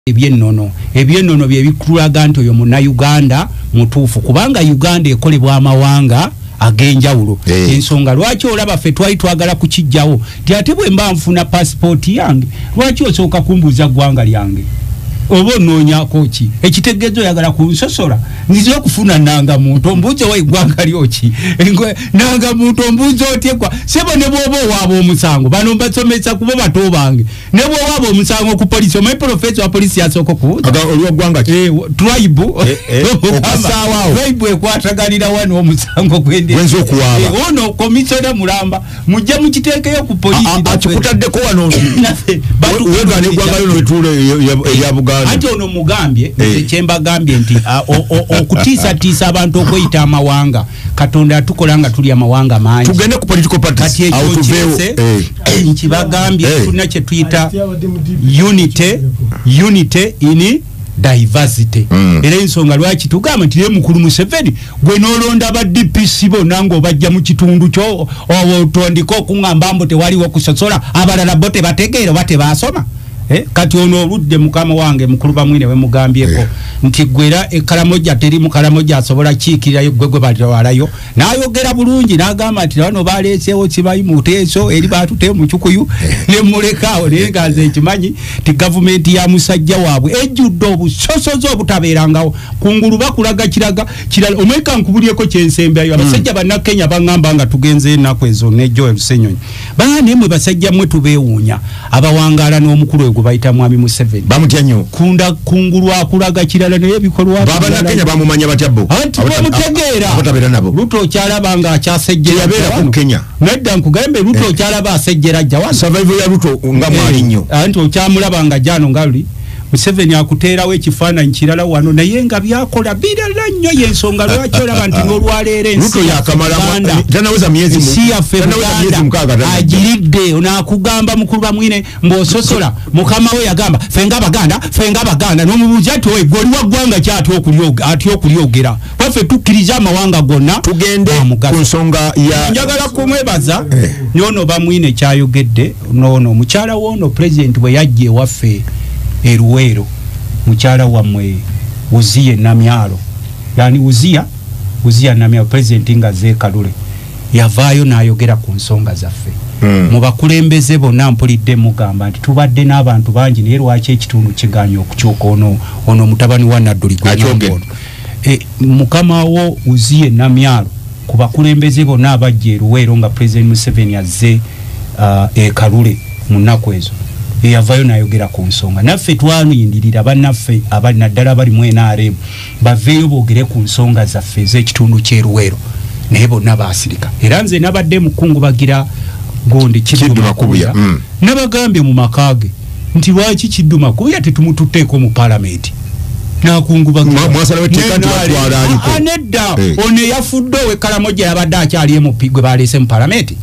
ebyennono bye bikulaga nti oyo muna Uganda mutuufu kubanga Uganda ekolebwa amawanga agenjawulo ensonga lwaki olaba ffe twali twagala kukijjawo ti ate bwe mba nfuna passport yange lwaki osooka kumbuuza ggwanga lyange oba onoonyako ki ekitegezo oyagala kunsosola nzize okufuna nanga muntu ombuuze wa eggwanga lyoki nanga muntu ombuuze otyekwa sebo ne bw'oba owaaba omusango bano mbasomesa kuba bato bange ne bw'owaaba omusango ku polisi omanyi profesa wa polisi yasooka okubuuza olw'eggwanga tribe ekwataganira wano omusango gwenza okuwaaba ono komisona mulamba mujja mukiteekeyo ku polisi akikutaddeko wano wegana eggwanga lino bituula erya Buganda ate ono mugambye kyemba gambye nti okutiisatiisa abantu okweyita amawanga Katonda atukola nga tuli amawanga mangi tugende ku political parties awo tuveewo nti bagambye tulina kye tuyita unity in diversity era ensonga lwaki tugamba nti mukulu Museveni gwe nolonda ba DPC bonna ng'obajja mu kitundu kyo otondika okuŋŋamba mbu tewaliwo kusosola abalala bo tebategeera oba tebaasoma kati ono oludde mukama wange mukulu bamwine we mugambyeko nti gwera ekalamoja teri mukalamoja asobola kiikirirayo gwe batwalayo n'ayogera bulungi n'agamba nti bano baleeseewo kibayi muteeso eri batute mu Kikuyu ne mulekaawo naye ngaze ekimanyi ti gavumenti ya musajja waabwe ejjudde obusosozi obutabeerangawo kungulu bakulaga kirala omweka nkubulyeko kyensembeyo abasajja bannakenya baŋŋamba nga tugenze ennaku ezo ne Joel Ssenyonyi baane mwe basajja mwe tubeewuunya abawangaala n'omukulu bayita mwami Museveni bamutya nnyo kungulu akulaga kirala naye bikolwa baba na Kenya bamumanya batyabbo abamutegeera Ruto kyalaba nga akyasejjera yabeera ku Kenya nedda nkugambe Ruto kyalaba asejjera jja survival ya Ruto nga mwali nnyo anti okyamulaba nga jano ngali Museveni akuteerawo ekifaananyi kirala wano naye nga byakola birala nnyo yensonga lwaki olaba nti n'olwaleero ensi tanaweza miezi agiridde onaakugamba mukulu bamwine mb'ososola mukama we yagamba fenga abaganda n'omubuuza ati owe gwoli wa ggwanga ki atya okulyogera waffe tukkiriza amawanga gonna tugende ku nsonga ya njagala kumwebaza nyono bamwine kyayogedde noono mukyala woono pulezidenti bwe yajja ewaffe Eruwero mukyala wammwe Uziye Namyalo yani Uziya Namyalo president nga Zekalule yavaayo n'ayogera ku nsonga zaffe mu bakulembeze bonna mpulidde mugamba nti tubadde n'abantu bangi naye lwaki ekitundu kiganya okukyuka ono mutabani wa Nadduli mukama wo Uziye Namyalo ku bakulembeze bonna abajja Eruwero nga president Museveni azze Kalule mu nnaku ezo yavayo n'ayogera ku nsonga naffe twaniyindirira bannaffe abanaddala bali mu NRM baveeyo boogere ku nsonga zaffe ez'ekitundu ky'Eruwero naye bonna baasirika era nze nabadde mukungubagira Gondi Kiddu Makubuya nabagambye mu makaage nti lwaki Kiddu Makubuya tetumututteeko mu palamenti nakungubagira nedda ono eyafudde ow'Ekalamoja yabadde akyali MP gwe baleese mu palamenti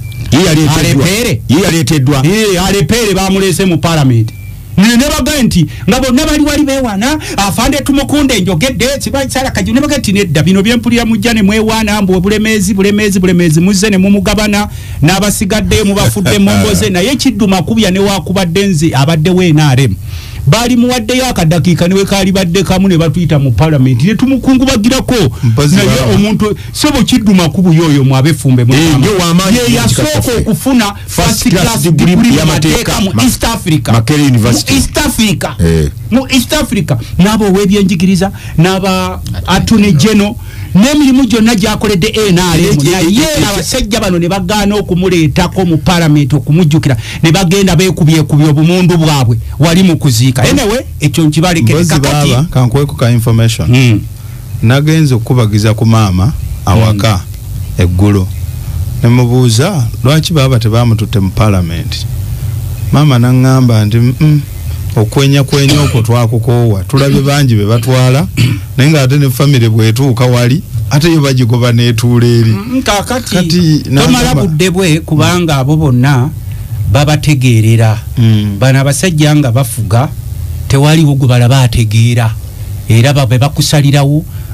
yaleeteddwa alepere bamulese mu parliament ne baga nti nga bonna bali wali beewana afande tumukunde njogedde sibasala kaju ne baga nti nedda bino byempulira mujja ne mwewana mbu bulemezi muzze ne mumugabana n'abasigadde mu bafudde momboze naye Kiddu Makubuya ne wakubadde nze abadde we NRM bali muwaddeyo akadakiika niwe kaali badde kamu ne batuyita mu parliament ne tumukungubagirako naye omuntu sebo Kiddu Makubuya oyo mwabefumbe ye yasooka okufuna first class degree y'amateeka mu East Africa Makerere University mu East Africa n'abo ow'ebyenjigiriza n'aba attorney general n'emirimu gyonna gyakoledde NRM naye abasajja bano ne bagaana okumuleetako mu parliament okumujjukira ne bagenda beekubye obumundu bwabwe wali mu kuziika anyway ekyo nkibalekere kakati kankweko ka information nagenze okubagiza ku maama awaka eggulo ne mubuuza lwaki baba tebamututte mu parliament maama n'angamba nti okwenya okwo twakukoowa tulabye bangi be batwala naye nga ate ne family bwetuuka wali ate yo bagigoba n'etuula eri kakati tomala budde bwe kubanga abo bonna babategeerera bano abasajja nga bafuga tewaliwo gwe balaba ategeera era babe bakusalirawo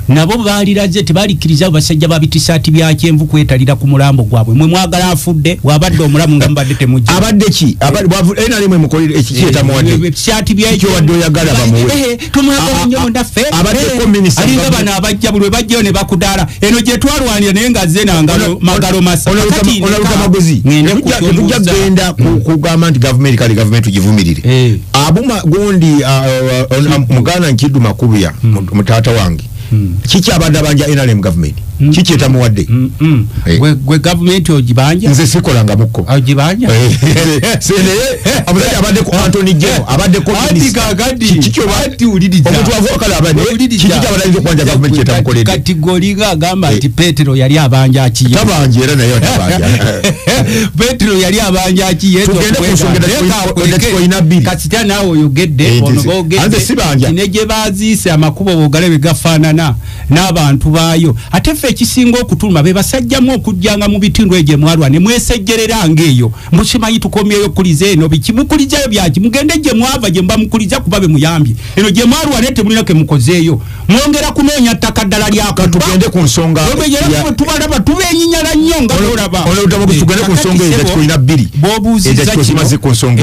nabo baliraze tebalikiriza basajja babitisati bya kyenvu kwetalira ku mulambo gwabwe mwe mwagala afudde wabadde omulamu nga mbadde temujja abadde ki abadde ena limwe mukolire ekiyeta muwadde tisati bya ekyo wadde oyagala bamuwe tumwagala nnyo ndaffe abadde ko minister alinga bana abajja bulwe bajja ne bakudala eno je twalwanira naye nga zena ngalo magalo masa kati onaluka magozi ngende kujja genda kugamba nti government ugivumirire abuma gondi mugana nkidu makubya mutata wange kiki abadde banja NRM government kiki etamuwadde gwe government ogibanja nze sikolanga muko ogibanja sene abadde abadde ko Anthony Geo abadde ko kiki obati ulidija omuntu avokala abadde kiki abadde kwanja government etamukolede kategori ga gamba ati Petro yali abanja akiye tabanje era nayo tabanja Petro yali abanja akiye tugende kusongera ko inabiri kasita nawe oyogedde ono bogedde ande sibanja ineje bazise amakubo bogale bigafanana n'abantu bayo ate fe kisingo okutuluma be basajjamu okujjanga mu bitindu eje mwalwa ne mwesejjerera ngeyo mbusimanyi tukomyeyo kulize eno bikimukulizayo byaki mugende je mwava je mba mukuliza kubabe muyambye eno je mwalwa nete mulinake mukozeeyo mwongera kunoonya takaddala lyako tugende ku nsonga ya tubalaba tubenyinyala nnyo nga olaba ono utamo tugende ku nsonga ezo tulina bbiri bobuuziza kimaze ku nsonga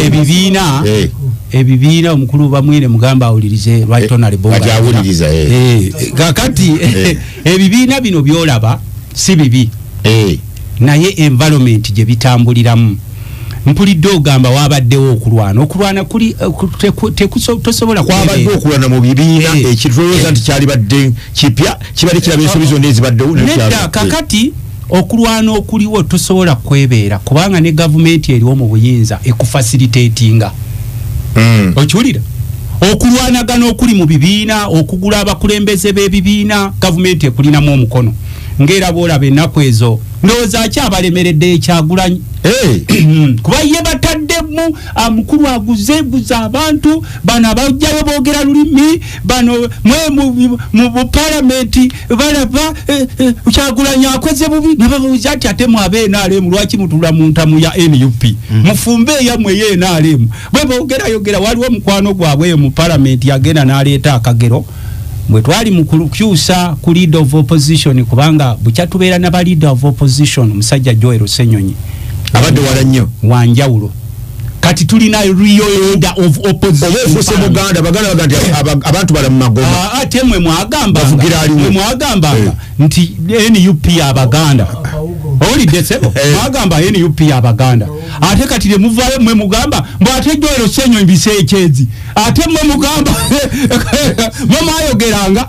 ebibiina omukulu bamwine mugamba awulirize right honorable ajawuliriza kakati ebibiina bino byolaba si bibi naye environment gye bitambuliramu mpulidde ogamba wabaddewo okulwana kuli tosobola kwabadde okulwana mu bibiina ekitoloza nti kyali badde kipya kibadde kiraba ensobi zonna ezibaddewo nedda kakati okulwana okuliwo tosobola kwebeera kubanga ne gavumenti eriwo mu buyinza ekufacilitatinga okiwulira okulwanagana okuli mu bibiina okugula abakulembeze b'ebibiina gavumenti ekulinamu omukono ngera boolaba ennaku ezo ndowooza akyabalemeredde ekyagulanyi kuba ye bataddemu mukulu aguza abantu bano abajjayo boogera lulimi bano mwe mu palamenti balaba Kyagulanyi akoze bubi nababuuza ati ate mwabe lwaki mutula mu ntamu ya NUP mufumbe yammwe ye NRM bwe boogera waliwo mukwano gwabwe mu palamenti yagenda n'aleeta akagero bwe twali mu kukyusa ku leader of opposition kubanga bukyatubeera na leader of opposition musajja Joel Senyonyi abadde wala nnyo wanjawulo kati tulina real leader of opposition obufuse muganda baganda abantu bala mu magoma ate mwe mwagamba nti NUP abaganda olidde sebo mwagamba NUP abaganda ate kati le muvayo mwe mugamba mbate Joel Senyonyi biseekezi ate mwe mugamba mama ayogeranga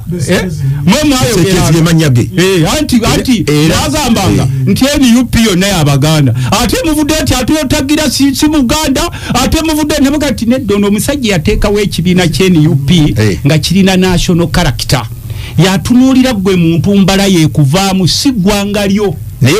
manyage anti mwagambanga nti NUP yonna y'abaganda ate muvudde ati ate otagira si muganda ate muvudde ne bagati neddono omusajja yateekawo ekibiina ky'NUP nga kirina national character yatunuulira gwe muntu mbala yekuvaamu si ggwanga lyo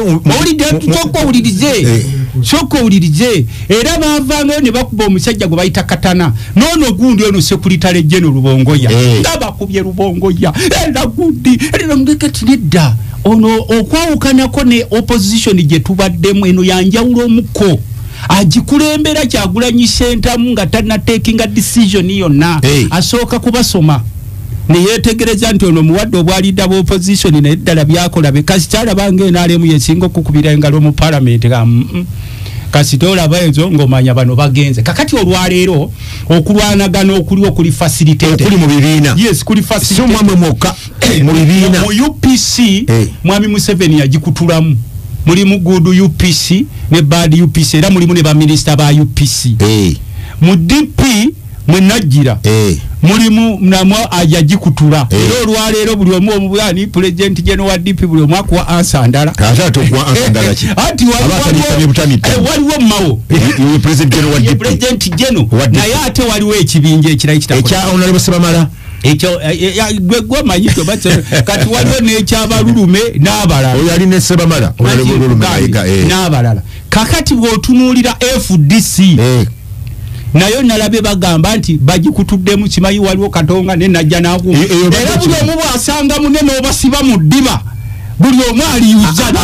soko ulirize era bavangayo ne bakuba omusajja gwe bayita Katana nono gundi ono sekuritale jeno Lubongoya ngabakubye Lubongoya era gundi era ngekati nedda ono okwawukanako ne opposition gye tubaddemu eno yanjawulo omuko agikulembera Kyagulanyi sentamu nga tannatekinga decision yonna asooka kubasoma neyetegereza nti ono muwadde obwalidda bwa opposition naye ddala byakola bekasi kyalabanga NRM yesinga okukubira engalo mu parliament kasita olaba ezo ng'omanya bano bagenze kakati olwaleero okulwanagana okuliwo kuli facilitated okuli mu bibiina yes kuli facilitated so mwamwe mwokka mu bibiina mu UPC mwami Museveni yagikutulamu mulimu good UPC ne bad UPC era mulimu ne baminister ba UPC mu DP mwenajira mulimu namwo ajagikutula era olwaleero buli omu omubwani president general wa DP buli omu akuwa ansa ndala ati waliwo mawo president general wa DP president general naye ate waliwo ekibinja ekirala ekya honorable Sebamala ekyo gwe manyito batse kati waliwo n'ekyabalulume n'abalala oyo ali ne Sebamala olulume n'abalala kakati bw'otunuulira FDC nayo nalabe bagamba nti bagikutuddemu kimayi waliwo Katonga ne najja naku era buli omu bwasanga munene obasiba mu ddiba buli omu aliyuza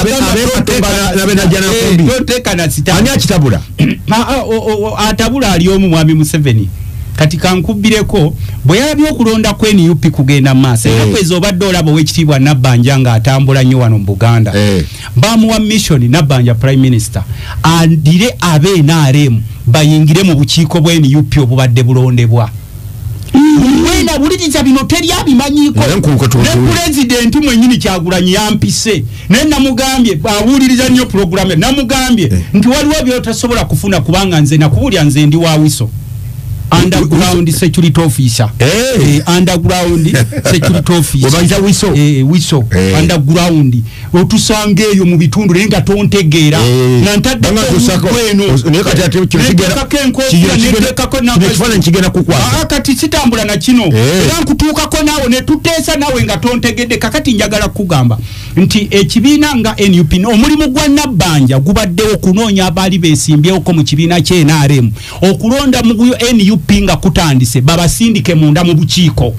toteeka na sita ani akitabula atabula ali omu mwami Museveni kati kankubireko bwe yalabye okulonda ku NUP kugenda maaso era kwezi obadde olaba owekitiibwa Nabbanja nga atambula nnyo wano mu Buganda bamuwa mission Nabbanja Prime Minister andire abe NRM bayingire mu bukiiko bwa NUP obubadde bulondebwa wena buliriza bino teri abimanyiko ne president mwenyini Kyagulanyi yampise ne namugambye awuliriza nnyo program namugambye nti waliwo byotasobola kufuna kubanga nze nakubulya nze ndi wa wiso underground security officer underground security officer obanja wiso wiso underground otusange eyo mu bitundu lenga tontegeera nantadde kweno nekati ate kifana kigenda kukwasa kati sitambula na kino era nkutuukako naawe ne tuteesa naawe nga tontegedde kakati njagala kugamba nti ekibiina nga NUP omulimu gwa Nabbanja gubaddewo okunoonya abaali beesimbyewo mu kibiina kye NRM okulonda mu NUP pinga kutandise babasindike munda mu bukiiko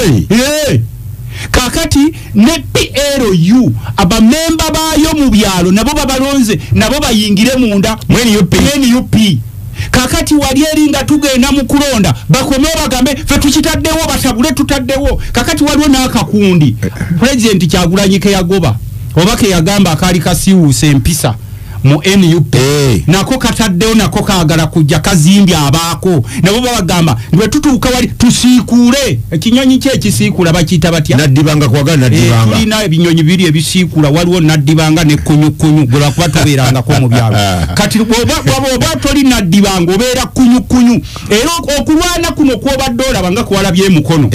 kakati ne PLU abamemba bayo mu byalo nabo babalonze nabo bayingire munda mu NUP kakati wali eringa tugenda mu kulonda bakome bagambe fe tukitaddewo batabule tutaddewo kakati waliwo n'akakundi president Kyagulanyi ke yagoba obake yagamba akali kasiwuse empisa mu NUP nako kataddewo nako kaagala kujja kazimbya abaako nabo babagamba ndwe tutuuka wali tusiikule ekinyonyi kye ekisiikula bakiyita batya naddibanga kwagala naddibanga tulina ebinyonyi biri ebisiikula waliwo naddibanga ne kunyukunyu gwe lwakuba tubeerangako mu byalo kati oba toli naddibanga obeera kunyukunyu era okulwana kuno kwobadde olaba nga kuwalabye emukono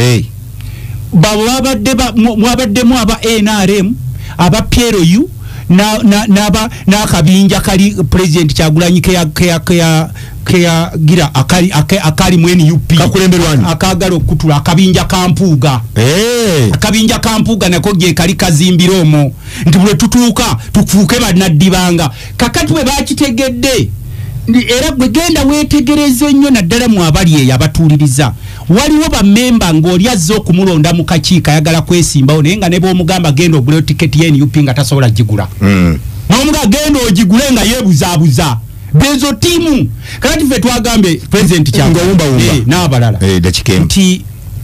mwabaddemu aba NRM aba PLU na kabinja kali president Kyagulanyi ke ya gira akali mu NUP kakulemberwani akagala okutula akabinja kampuuga akabinja kampuuga nako gye kali kazimbiromo nti bwe tutuuka tufuuke bannaddibanga kakati bwe bakitegedde era gwe genda wetegereze nnyo naddala mu abali eyo abatuuliriza waliwo bamemba ng'oli azze okumulonda mu kakiiko ayagala kwesimbawo naye nga ne b'omugamba genda ogule tiketi ye NUP nga tasobola gigula n'omuga genda ogigule nga yeebuzaabuza bezo tiimu kakati ffe twagambye president Kyagulanyi n'abalala nti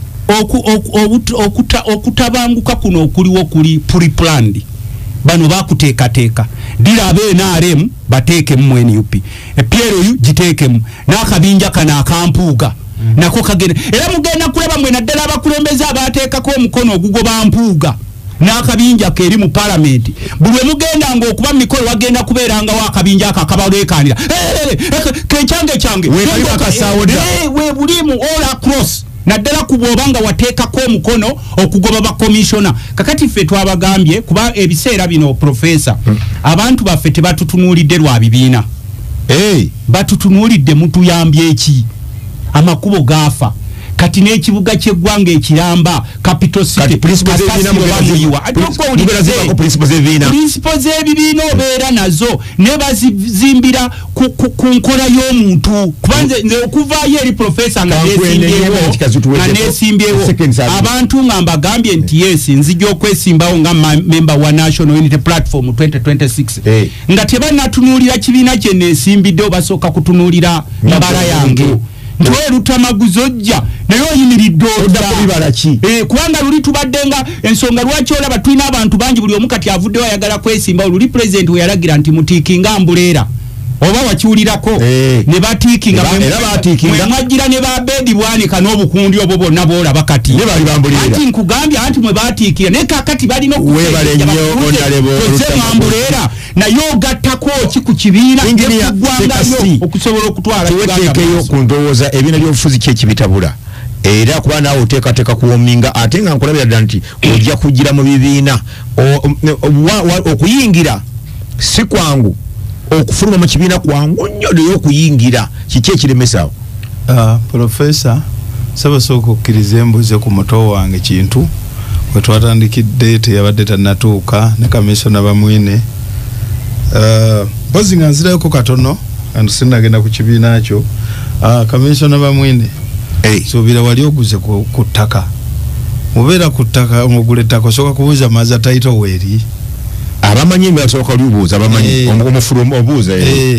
okutabanguka kuno okuliwo kuli pre-planned bano bakuteekateeka dira abe NRM bateeke mu NUP PLU giteekemu n'akabinja kana akampuuga nako kagenda era mugenda kulaba mwe naddala abakulembeza abateekako omukono ogugoba mpuuga n'akabinja keeri mu parliament buli mugenda ng'okuba mu mikolo wagenda kubeeranga wa akabinja ako akabaleekaanira kyange we bulimu all across naddala kubobanga wateekako omukono okugoba ba commissioner kakati ffe twabagambye kuba ebiseera bino professor abantu baffe tebatutunuulidde lwa bibiina batutunuulidde mutuyambye eki amakubo gafa kati n'ekibuga ky'eggwanga ekiramba capital city principles z'ebibiina obeera nazo ne bazimbira ku nkola y'omuntu kubanze nze okuvaayo eri professor nga neesimbyewo abantu nga mbagambye nti yes nzija okwesimbawo nga member wa National Unity Platform 2026 nga tebannatunuulira kibiina kye neesimbidde basooka kutunuulira mbala yange ntwe lutamaguzojja naye oyimiridde kubanga luli tubaddenga ensonga lwaki olaba tulina abantu bangi buli omu kati avuddewo ayagala kwesimbawo luli president we yalagira nti mutiikinga mbuleera oba wakiwulirako ne batiikinga mwajjira ne babedi bwanika n'obukundi obwo bonna boolaba kati anti nkugambye anti mwe batiikira naye kakati balina okuzeemambuleera naye ogattako ki ku kibiina ekugwangayo okusobola okutwala kiweteekeyo ku ndowooza ebibiina by'obufuzi kyekibitabula era kuba naawe oteekateeka kuwominga ate nga nkulabira ddala nti ojja kugira mu bibiina okuyingira si kwangu okufuluma mu kibiina kwangu nnyo naye okuyingira kiki ekiremesaawo professor sabasooka okkiriza embuze ku muto wange kintu we twatandikidde teyabadde tannatuuka ne kamisona bamwine mpozi nga nzirayoko katono and sinagenda ku kibiina kyo kamisona bamwine suubira wali oguze ku ttaka mubeera ku ttaka ogula ettaka osooka kubuuza maza taito weeri abamanyi mbasoka lubuuza abamanyi omufulu obuuza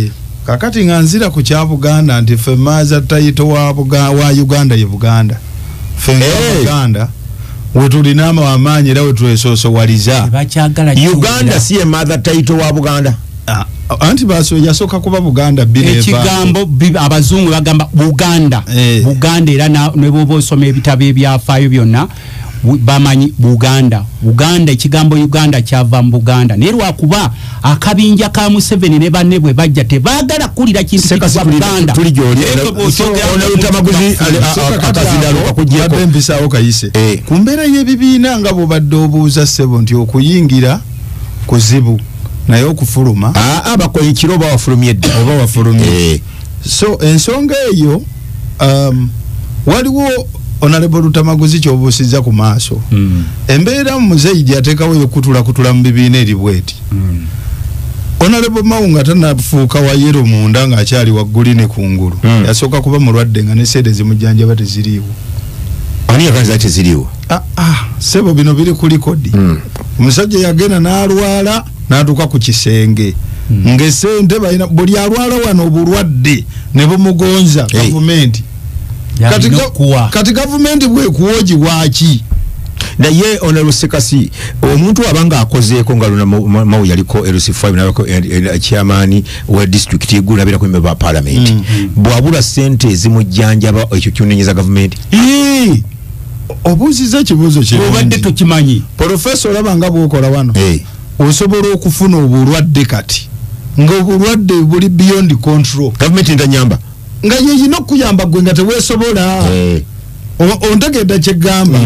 kakati nganzira ku kya Buganda nti ffe maaza tayito wa Uganda ye Buganda ffe Buganda wetulina amaanyi era wetwesoosowaliza Uganda si ye mother title wa Buganda anti baso yasoka kuba Buganda bile ekigambo abazungu bagamba Buganda Buganda era ne bobo osoma ebitabo ebyafaayo byonna bamanyi Buganda ekigambo Uganda kyava mu Buganda naye lwakuba akabinja ka Museveni ne banne bwe bajja tebaagala kulira kintu kya Buganda tuli gyoli ona utamaguzi akazindalo akujjeko bembisawo kayise ku mbeera y'ebibiina nga bw'obadde obuuza ssebo nti okuyingira kuzibu naye okufuluma abakoye ekiro bawafulumye edda oba wafulumye so ensonga eyo waliwo Honorable Rutamaguzi kyobuusiza ku maaso embeera muzeidi yateekawo yokutula mu bibiina eri bweti Honorable Mawunga tanafuuka wa yero munda ng'akyali waggulu ne kungulu yasooka kuba mulwadde nga ne seede zimujjanjaba teziriiwo ani yaganza teziriiwo sebo bino biri ku likodi omusajja yagenda n'alwala n'atuuka ku kisenge ng'esente balina buli alwala wano obulwadde ne bumugonza gavumenti kati gavumenti bwekuwogi waki naye Honorable Sekasi omuntu abanga akozeeko nga luna Mawu yaliko LC5 nabako chairman wa district igula bira ku member parliament bwabula sente ezimujjanjaba ekyo kyunenyeza gavumenti obuuziza ekibuuzo kye obadde tokimanyi Professor olabanga bwokola wano osobola okufuna obulwadde kati ng'obulwadde buli beyond control gavumenti ndanyamba nga yeyina okuyamba gwe nga teweesobola ontegedde kyegamba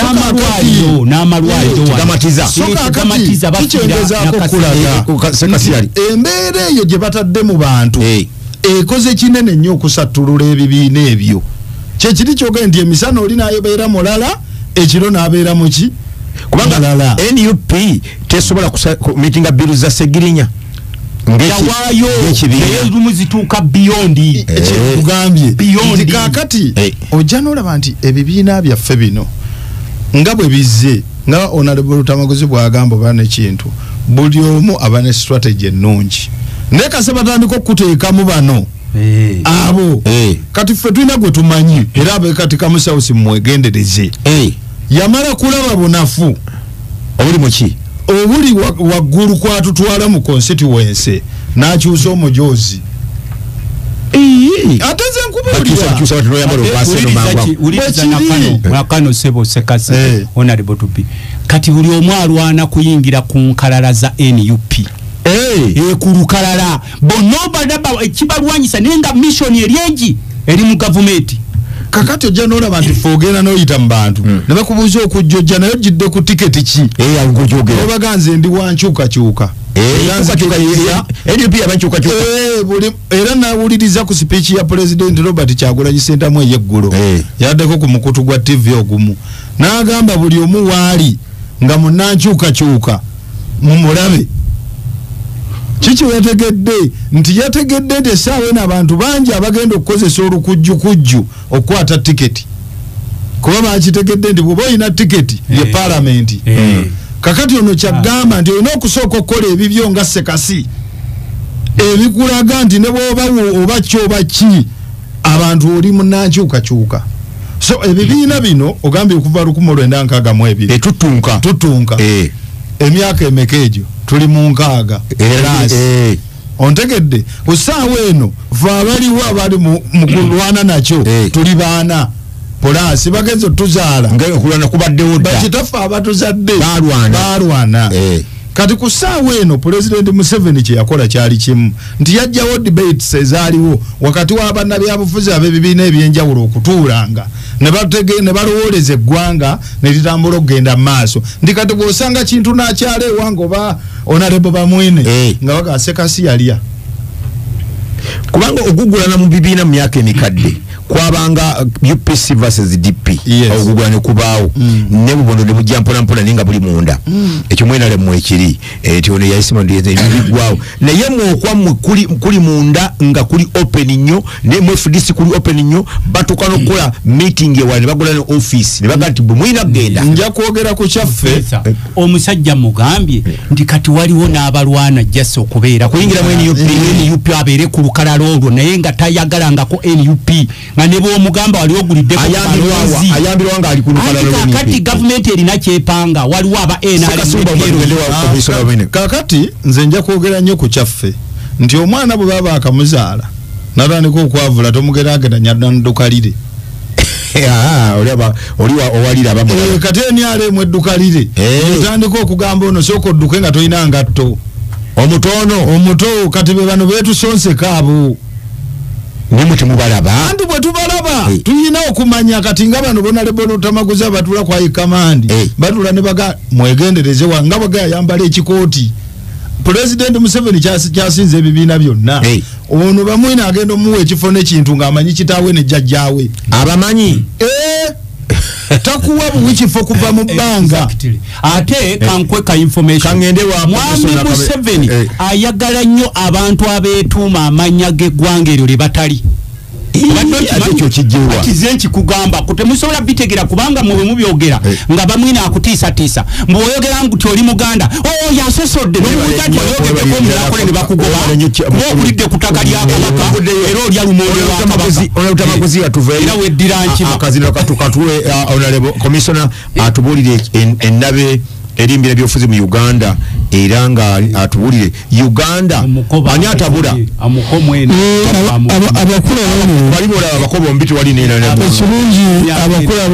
n'amalwaliro kikyengezaako okulaga embeera eyo gye batadde mu bantu ekoze kinene nnyo okusattulula ebibiina ebyo kyekiri kyogenda nti emisana oli n'ayobeera mulala ekiro n'abeera muki kubanga NUP tesobola kumitinga biru za Segirinya yawayo ezumu zituuka beyond ekikugambye kakati ojja n'olaba nti ebibiina byaffe bino nga bwe bizze nga Honorable Rutamaguzi bw'agamba oba n'ekintu buli omu aba ne strategy ennungi naye kase batandika okuteekamu bano abo kati ffe tulina gwe tumanyi era abekati kamusawusi mwegendereze yamala kulaba bunafu obuli muki obuli waggulu kwatutwala mu constituency n'akyusa omujozi ate ze nkubulira sebo Sekasi Honorable Tupi kati buli omu alwana kuyingira ku nkalala za NUP ku lukalala bonna badaba ekibalwanyisa naye nga mission eryengi eri mu gavumenti kakati ojja n'olaba nti fogenda n'oyita mu bantu ne bakubuuza okujjojja naye ojjidde ku tiketi ki obaganze ndi wankyukakyuka era nawuliriza ku speech ya President Robert Kyagulanyi Ssentamu ey'eggulo yaddeko ku mukutu gwa TV ogumu n'agamba buli omu waali nga munnankyukakyuka mumulabe kiki yategedde nti yategedde nti essaawa eno abantu bangi abagenda okukozesa olukujjukujju okukwata tiketi kuba bakitegedde nti bw'oba olina tiketi ye palamenti kakati ono kyagamba nti olina okusooka okukola ebibyo nga Sekasi ebikulaga nti ne bw'oba oba kyoba ki abantu oli munnankyukakyuka so ebibiina bino ogambye okuva 1962 tutunka emyaka emeka egyo tuli mu nkaaga ontegedde ku ssaawa eno fe abaliwo abali mu kulwana nakyo tuli baana polasi bagenze tuzaala ngaokulwana kubaddewo dda bakitaffe abatuzadde balwana kati ku ssaawa eno President Museveni kye yakola kyali kimu nti yajjawo debates ezaaliwo wakati w'abannabyabufuzi ab'ebibiina ebyenjawulo okutuulanga ne balowooleza eggwanga ne litambula okugenda mu maaso ndi kati bw'osanga kintu n'akyala ewange oba Honorable Bamwine nga baga Sekasi yalya kubanga ogugulana mu bibiina mu myaka emikadde kwabanga UPC versus DP ogugwane kubaawo ne bubondo ne bujja mpona ninga buli munda ekyo mwena le mwekiri tione yaisimo ndiye bigwawo naye mukwa kuli munda nga kuli open nnyo ne MFDC kuli open nnyo batukano kola meeting ewali bagola ne office ne bagati mwina genda nja kwogera ku kyaffe omusajja mugambye ndi kati waliwo n'abalwana jesse okubeera kuyingira mu NUP abeere ku lukalala olwo naye nga tayagalangako NUP nga ne bw'omugamba wali ogulidde ayambirwa nga ali ku lukalala kati gavumenti erina kyepanga waliwo aba kakati nze nja kwogera nnyo ku kyaffe nti omwana bwe baba akamuzaala natandika okwavula tomugeraageranya nandukalire oliwa owalira abamu kati eniale mu eddukalire otandika okugamba ono sooka odduke nga tolina ngatto omuto kati be bano beetusonseka abo nimwe temubalaba anti bwe tubalaba tulina okumanya kati nga bano bonalebono tamaguza batula kwa ikamandi batula ne baga mwegendereze wanga baga yambala ekikooti President Museveni kyasinze ebibiina byonna ono bamwina agenda omuwa ekifo n'ekintu ng'amanyi kitaawe ne jjajjaawe abamanyi takuwa buwikifo kuva mu bbanga ate kankweka information mwami Museveni ayagala nnyo abantu abeetuuma amannya g'eggwanga eryo lye batali kizenki kugamba kutemusobola bitegera kubanga mwe mubyogera nga bamwina akutiisa mwoyogera nti oli muganda yasosodde n'omugati oyogedeko omulakole ne bakugoba okulidde ku ttaka lya Kabaka era olya lumonde lwa Kabaka era weddira nkiba akazino katukatule honorable commissioner atubuulire ennabe erimbira byofuzi mu Uganda era nga atubulire Uganda ani atabula amukomwene abakula bano bali bola abakobo mbiti wali nena na ekirungi abakula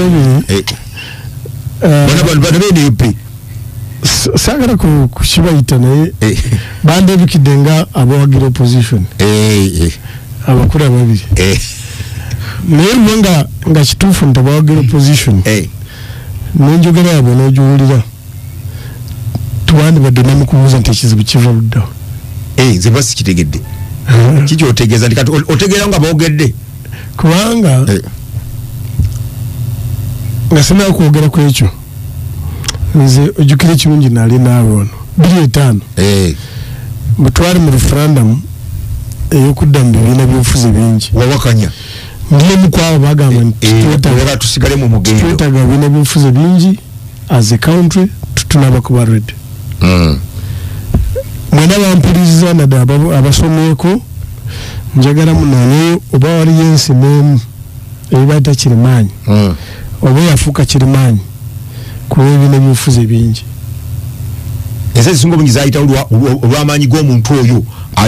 bano bana bene yupi sagala ku kibayita naye bandebikidde nga abawagira opposition abakula babiri naye nga kituufu nti abawagira opposition n'enjogera yabwe n'ogiwulira tuwandi badde namukubuuza nti ekizibu kiva luddawo nze mba sikitegedde kiki otegeeza nti kati otegeera nga boogedde kubanga nga sinaba kwogera ku ekyo nze ojjukira ekirungi naali naawe ono 25 bwe twali mu referendum ey'okudda mu bibiina by'obufuzi bingi wawakanya ndiemu kwabo bagamba nti tusigale mu mugendo twetaaga bibiina by'obufuzi bingi as a country tunaba kuba ready mwena bampuliriza nadde abasomeeko njagala munoonyeyo oba waliyo ensi n'emu ebibaita kirimaanyi oba yafuuka kirimaanyi kuba ebibiina by'obufuzi bingi ensi ezisinga obungi zayita olw'amaanyi g'omuntu oyo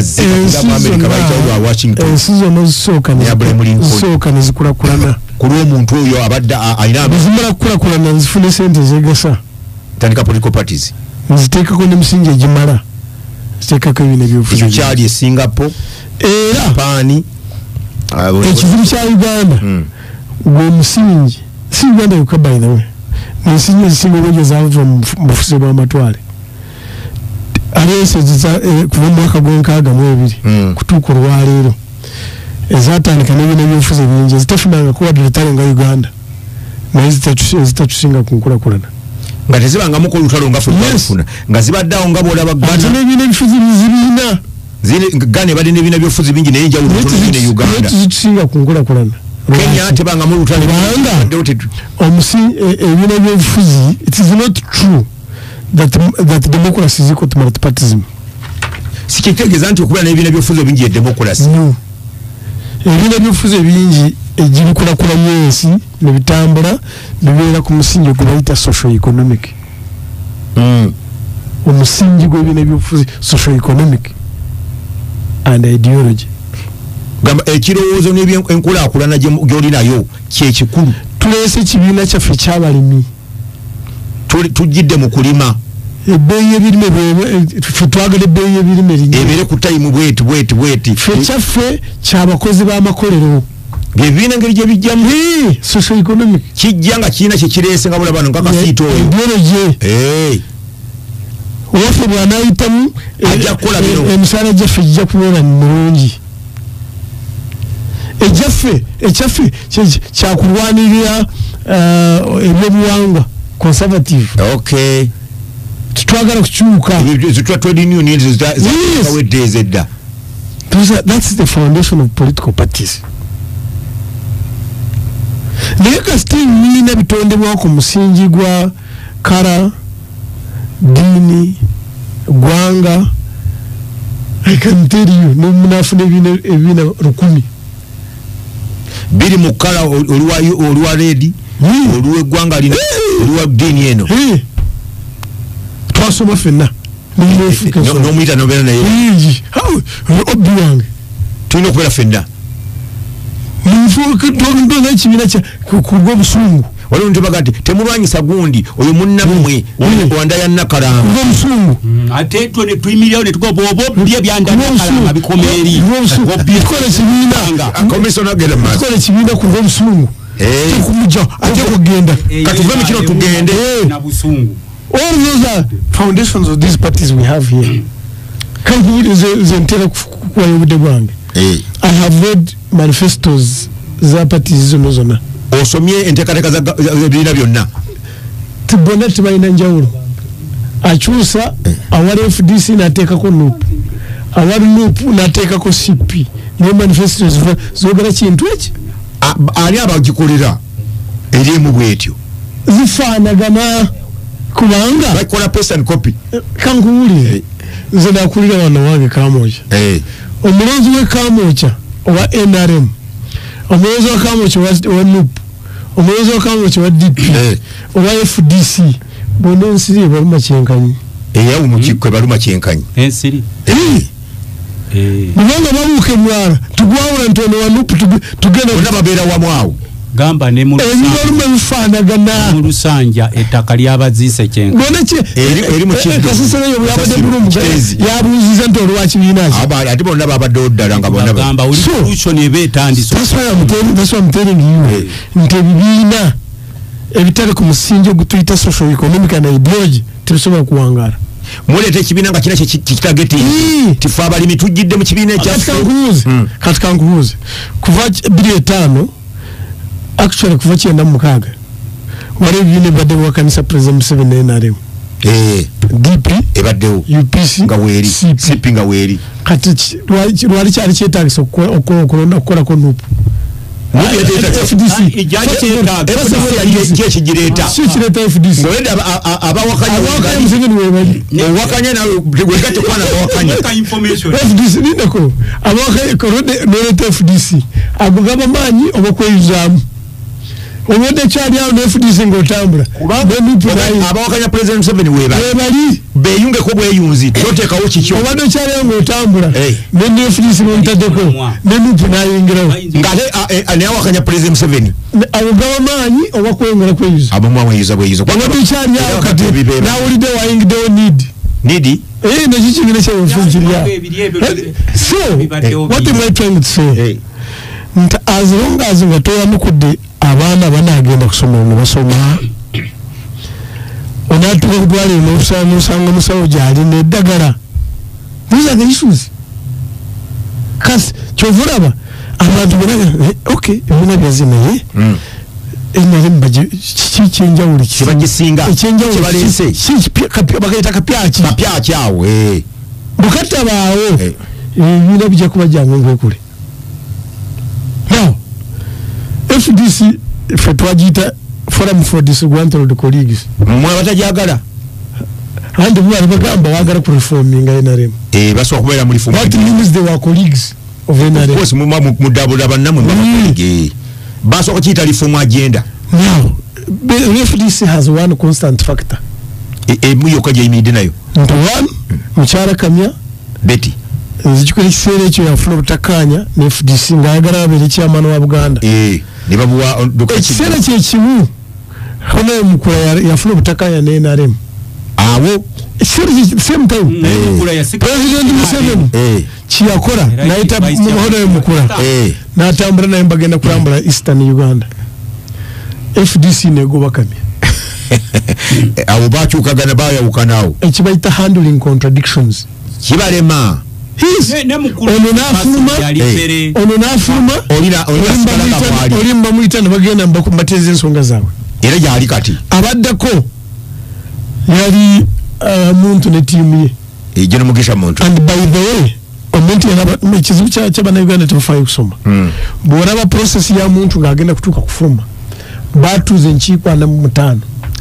ensi zonna zisooka ne zikulakulana ku lw'omuntu oyo abadde alina zimala kukulakulana nzifune sente zegasa tandika political parties nziteekako n'emisingi egimala ziteekako ebibiina by'obufuzi ekyo kyali e Singapore era Japan ekizibu kya Uganda gw'omusingi si Uganda yokka by the way n'ensingi ezisinga obungi zaava mu bufuzi bw'amatwale aliyesezeza kuva mu mwaka gw'62 kutuuka olwaleero ezatandika n'ebibiina by'obufuzi bingi ezitafunanga kuwadde lutalo nga Uganda naye zitatusinga ku nkulakulana nga tezibangamu ko lutalo nga funa nga zibaddawo nga bwolaba Ghana n'ebibiina by'obufuzi zibiina Ghana ebadde n'ebibiina by'obufuzi bingi naye enjawulo ne Uganda zitusinga ku nkulakulana Kenya tebangamu lutalo ebibiina by'obufuzi it is not true that democracy is equal to multipartyism. Sikitegeeza nti okubeera n'ebibiina by'obufuzi bingi ye democracy. No. Ebibiina by'obufuzi bingi egibikulakulanya ensi ne bitambula bibeera ku musingi gwe bayita socio-economic. Omusingi gw'ebibiina by'obufuzi socio-economic and ideology. Gamba ekirowoozo n'ebyenkulaakulana gy'oli nayo kyekikulu. Tuleese ekibiina kyaffe ky'abalimi. Tujjidde mu kulima ebbeeyi ebirime twagala ebbeeyi ebirime ebeere ku tayimu bweti ffe kyaffe ky'abakozi b'amakolero byebibiina ngeri gye bijjamu socio-economic kijja nga kirina kyekireese nga bulabano nga kasiita oyo ideology owaffe bw'anaayitamu ajja kukola bino emisaala gyaffe gijja kubeera mulungi ejaffe kyakulwanirira ebyobuwangwa conservative. Okay. Twagala kukyuka. That's the foundation of political parties. Naye kasita nina bitondebwa ku musingi gwa kara, dini, gwanga, I can tell you, nomunafuna ebina 10. Biri mu kala oluwa redi, oluwa gwanga lino, oluwa dini eno. Twasoma fenna. Nomuyita nobera naye. Obbi wange. Tulina okubeera fenna. Ndona ekibiina kugwa obusungu. Waliwo ntubaga nti temulwanyisa gundi oyo munnammwe wanda ya Nakalamba. Obusungu. Ate twe ne tuyimirawo ne tugoba bye byanda Nakalamba bikomeeri. Bikola ekibiina. Komisona genda maaso. Bikola ekibiina kugwa obusungu. Tekumuja ate kugenda. Katuve mu kino tugende. Na busungu. All those are foundations of these parties we have here. I have read manifestos za parties zona. Osomye enteekateeka z'ebibiina byonna. Tibona tibalina njawulo. Akyusa awali FDC n'ateekako NUP. Awali NUP n'ateekako CP. Ne manifestos zogera kintu eki. Ani abagikolera erimu bwetyo. Zifaanagana kubanga bakola paste and copy. Kankuwulire. Nze nakulira wano wange Kamoocha. Omulonzi we Kamoocha owa NRM, omulonzi wa Kamoocha wa NUP, omulonzi wa Kamoocha wa DP, owa FDC, bona ensiri baluma kyenkanyi. Eyawo mukikwe baluma kyenkanyi. Ensiri. Mubanga babuuke mwala tugwawula ntono wa NUP tugenda bonna babeera wamu awo. Gamba ne mu Lusanja ettaka lyabaziise kyenka. Eri mu kiddo. Kasisaleyo bwabadde bulungi. Yabuuziza nti olwa kibiina ki. Ate bonna babadde oddala nga bonna. Gamba oli solution eba etandise. That's why I'm telling you. Nti ebibiina ebitali ku musingi ogutuyita social economic and ideology tebisobola kuwangaala. Muleeta ekibiina nga kina kitageti. Tifa abalimi tujjidde mu kibiina ekyaffe. Kati kankubuuze. Kuva 2005 actually kuva 96 wali ebibiina ebadde bwakanisa President Museveni NRM. DP ebaddewo UPC nga weeri CP nga weeri. Kati lwali kyali kyetaagisa okukolako NUP. FDC kyekigireta FDC owakanya nawe wekatekwana awakanya FDC nindako abawakanya FDC agugaba maanyi obakweyuzaamu obadde kyali awo ne FDC ng'otambula abawakanya President Museveni webali beeyungeko bweyunzi toteekawo kikyo obadde kyali awo ng'otambula ne FDC ng'ontaddeko ne NUP n'ayingirawo ng'ate ne awakanya President Museveni agugaba maanyi oba kweyongera kweyuza abamu aweyuza bweyuza obadde kyali awo kati n'awulidde wayingiddewo need nekyo kibiina kyebafunjirya. So what am I trying to say? Nti as long as nga toyanukudde abaana banagenda kusoma ne basoma onatuka kutwala n'osanga musawo gyali n'eddagala. These are the issues. Kasi kyovulaba abantu banaga okay ebina byazinaye NRM kikyenjawulo kibagisinga kibalese bakaita kapyaki awo bukata baawo ebina bijja kuba jangu nkwekule. Now FDC fe twagiyita Forum for Disgruntled Colleagues mmwe batajagala andi bwali bagamba wagala ku reforminga NRM basobola kubeera mu reform. What means they were colleagues of NRM. Of course mudabula bannamwe basobola kiyita reform agenda. Now the FDC has one constant factor emuyoka gyeyimiridde nayo nti one mukyala Kamya Betty nzikikola ekiseera ekyo yafuna obutakkaanya ne FDC ng'ayagala abeere chairman wa Buganda ne babuwa ekiseera kyekimu Honorable Mukula yafuna obutakkaanya ne NRM awo same time President Museveni kiyakola nayita Honorable Mukula n'atambula naye bagenda kulambula Eastern Uganda. FDC negoba Kamya abo bakyukagana bayawukanaawo ekibayita handling contradictions kibalema ononafuluma olimba muitana bagenda mbateze ensonga zaabwe era gyali kati abaddako yali muntu ne tiimu ye General Mugisha Muntu. And by the way omuntu yana ekizibu ky'Abannayuganda tebafaayo kusoma bw'olaba process ya muntu ng'agenda kutuuka kufuluma batuuza enkiiko 45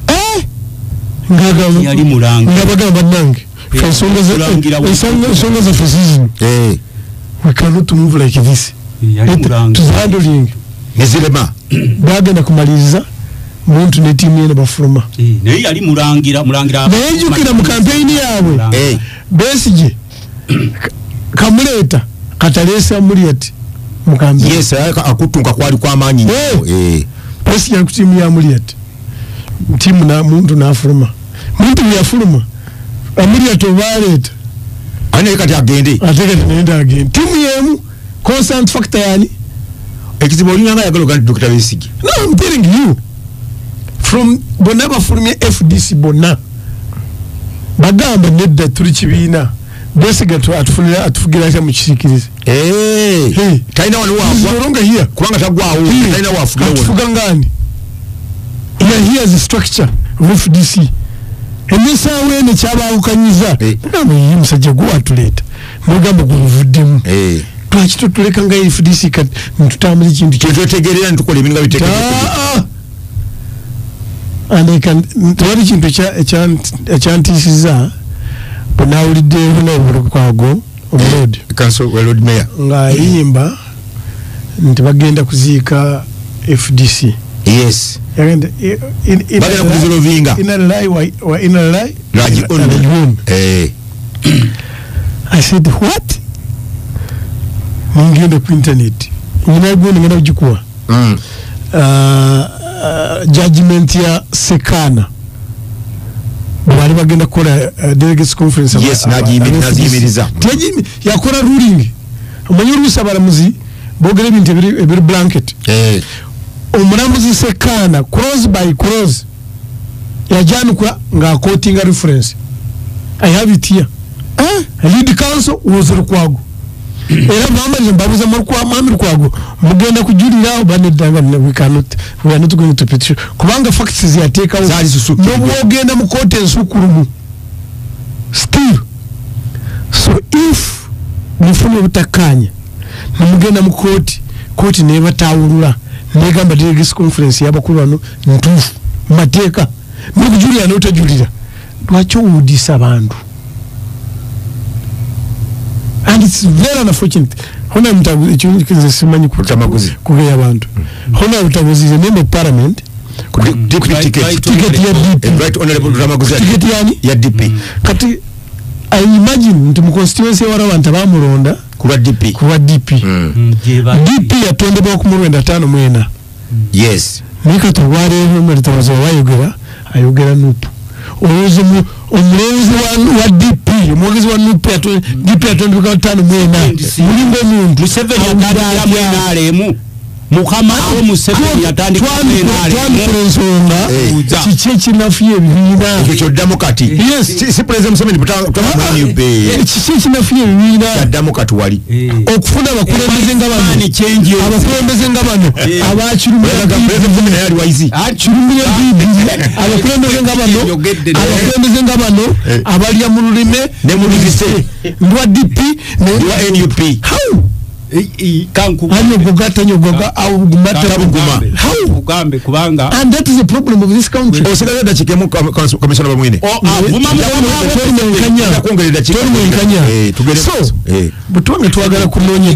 yali mulanga nga bagamba bannange ensonga zaffe zizino we cannot move like this tuzihandling nezirema bagenda kumaliriza muntu ne tiimu ye ne bafuluma naye yali mulangira naye jjukira mu kampeyini yaabwe Besigye kamuleeta kataleesa Muliat mu kampeyini yes akutunka kwali kw'amaanyi Besigye ali ku tiimu ya Muliat tiimu na muntu n'afuluma muntu yafuluma Muliat obaleeta ane kati agende ate kati nenda agende tiimu yemu constant factor yani ekizibu olinganga yagala ogandi Dr. Besigye no I'm telling you from bonna bafulumye FDC bonna bagamba nedda tuli kibiina Besigye atufugira kya mu kisiikirize talina wano waafwa kubanga tagwawo talina waafugira wano atufuga ngani here's the structure of FDC emisaawo ene kyabaawukanyiza ngamba ye musajja gwe watuleeta mugamba guvuddemu lwaki totuleka nga FDC kati ntutambula ekintu kyetwetegerera nitukola ebintu nga bitegeera tewali kintu ekyantiisiza bwe naawulidde n'obulukwago omulodi ng'ayimba nti bagenda kuziika FDC yes bagenda kuzirovinga I said what ngenda ku internet ngenda kugikuwa judgment ya Sekana bali bagenda kola delegates conference yes naziyimiriza yakola ruling omanyurusa balamuzi bogere bintu ebiri blanket omulamuzi Sekana cross by cross yajanukwa nga quoting a reference I have it here lead counsel was Lukwago era bamaliza mbabuza mami Lukwago mugenda kujulira banedanga we are not going to petition kubanga facts ziyateeka n'obwogenda mu kooti ensukulumu still so if mufuna obutakkaanya nemugenda mu kooti nebatawulula negamba delegates conference y'abakulu bano ntuufu mateeka nokujulira n'otajulira lwaki owudisa abantu and it's very unfortunate hona mtabuzi ekiwunjikiza simanyi kugeya abantu hona mtabuzi name parliament ticket ya DP right honorable Ramaguzi ticket yani ya DP kati I imagine nti mu constituency wala abantu bamulonda kuba DP DP yatondebwa ku 95 yes nika towale mtabuzi ayogera nupu omulezi wa DP omwogezi wa nupu DP yatondebwa 95 mulingo muntu Museveni yatandikira mwinaalemu mukama awo Museveni yatandikira ensonga kiki ekinafuya ebibiina ekyo kyoddamu kati si president Museveni kiki ekinafuya ebibiina yaddamu kati wali okufuna abakulembeze nga bano abakirumira abakulembeze nga bano abalya mu lulime ne mu lise ndwa DP ne NUP Goga ugambe kubanga and that is the problem of this country osigala dakikemu commissioner bamwine so butwange twagala kunonye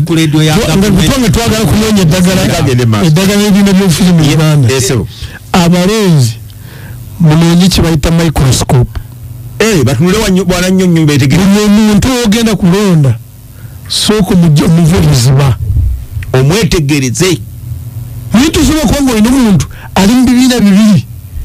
eddagala ebina by'obufirimu mu Uganda abalonzi munonye kibayita microscope batunule bwana nnyonyo betegere omuntu ogenda kulonda soko muvuliziba omwetegereze nitusobola okuba olina omuntu ali mu bibiina bibiri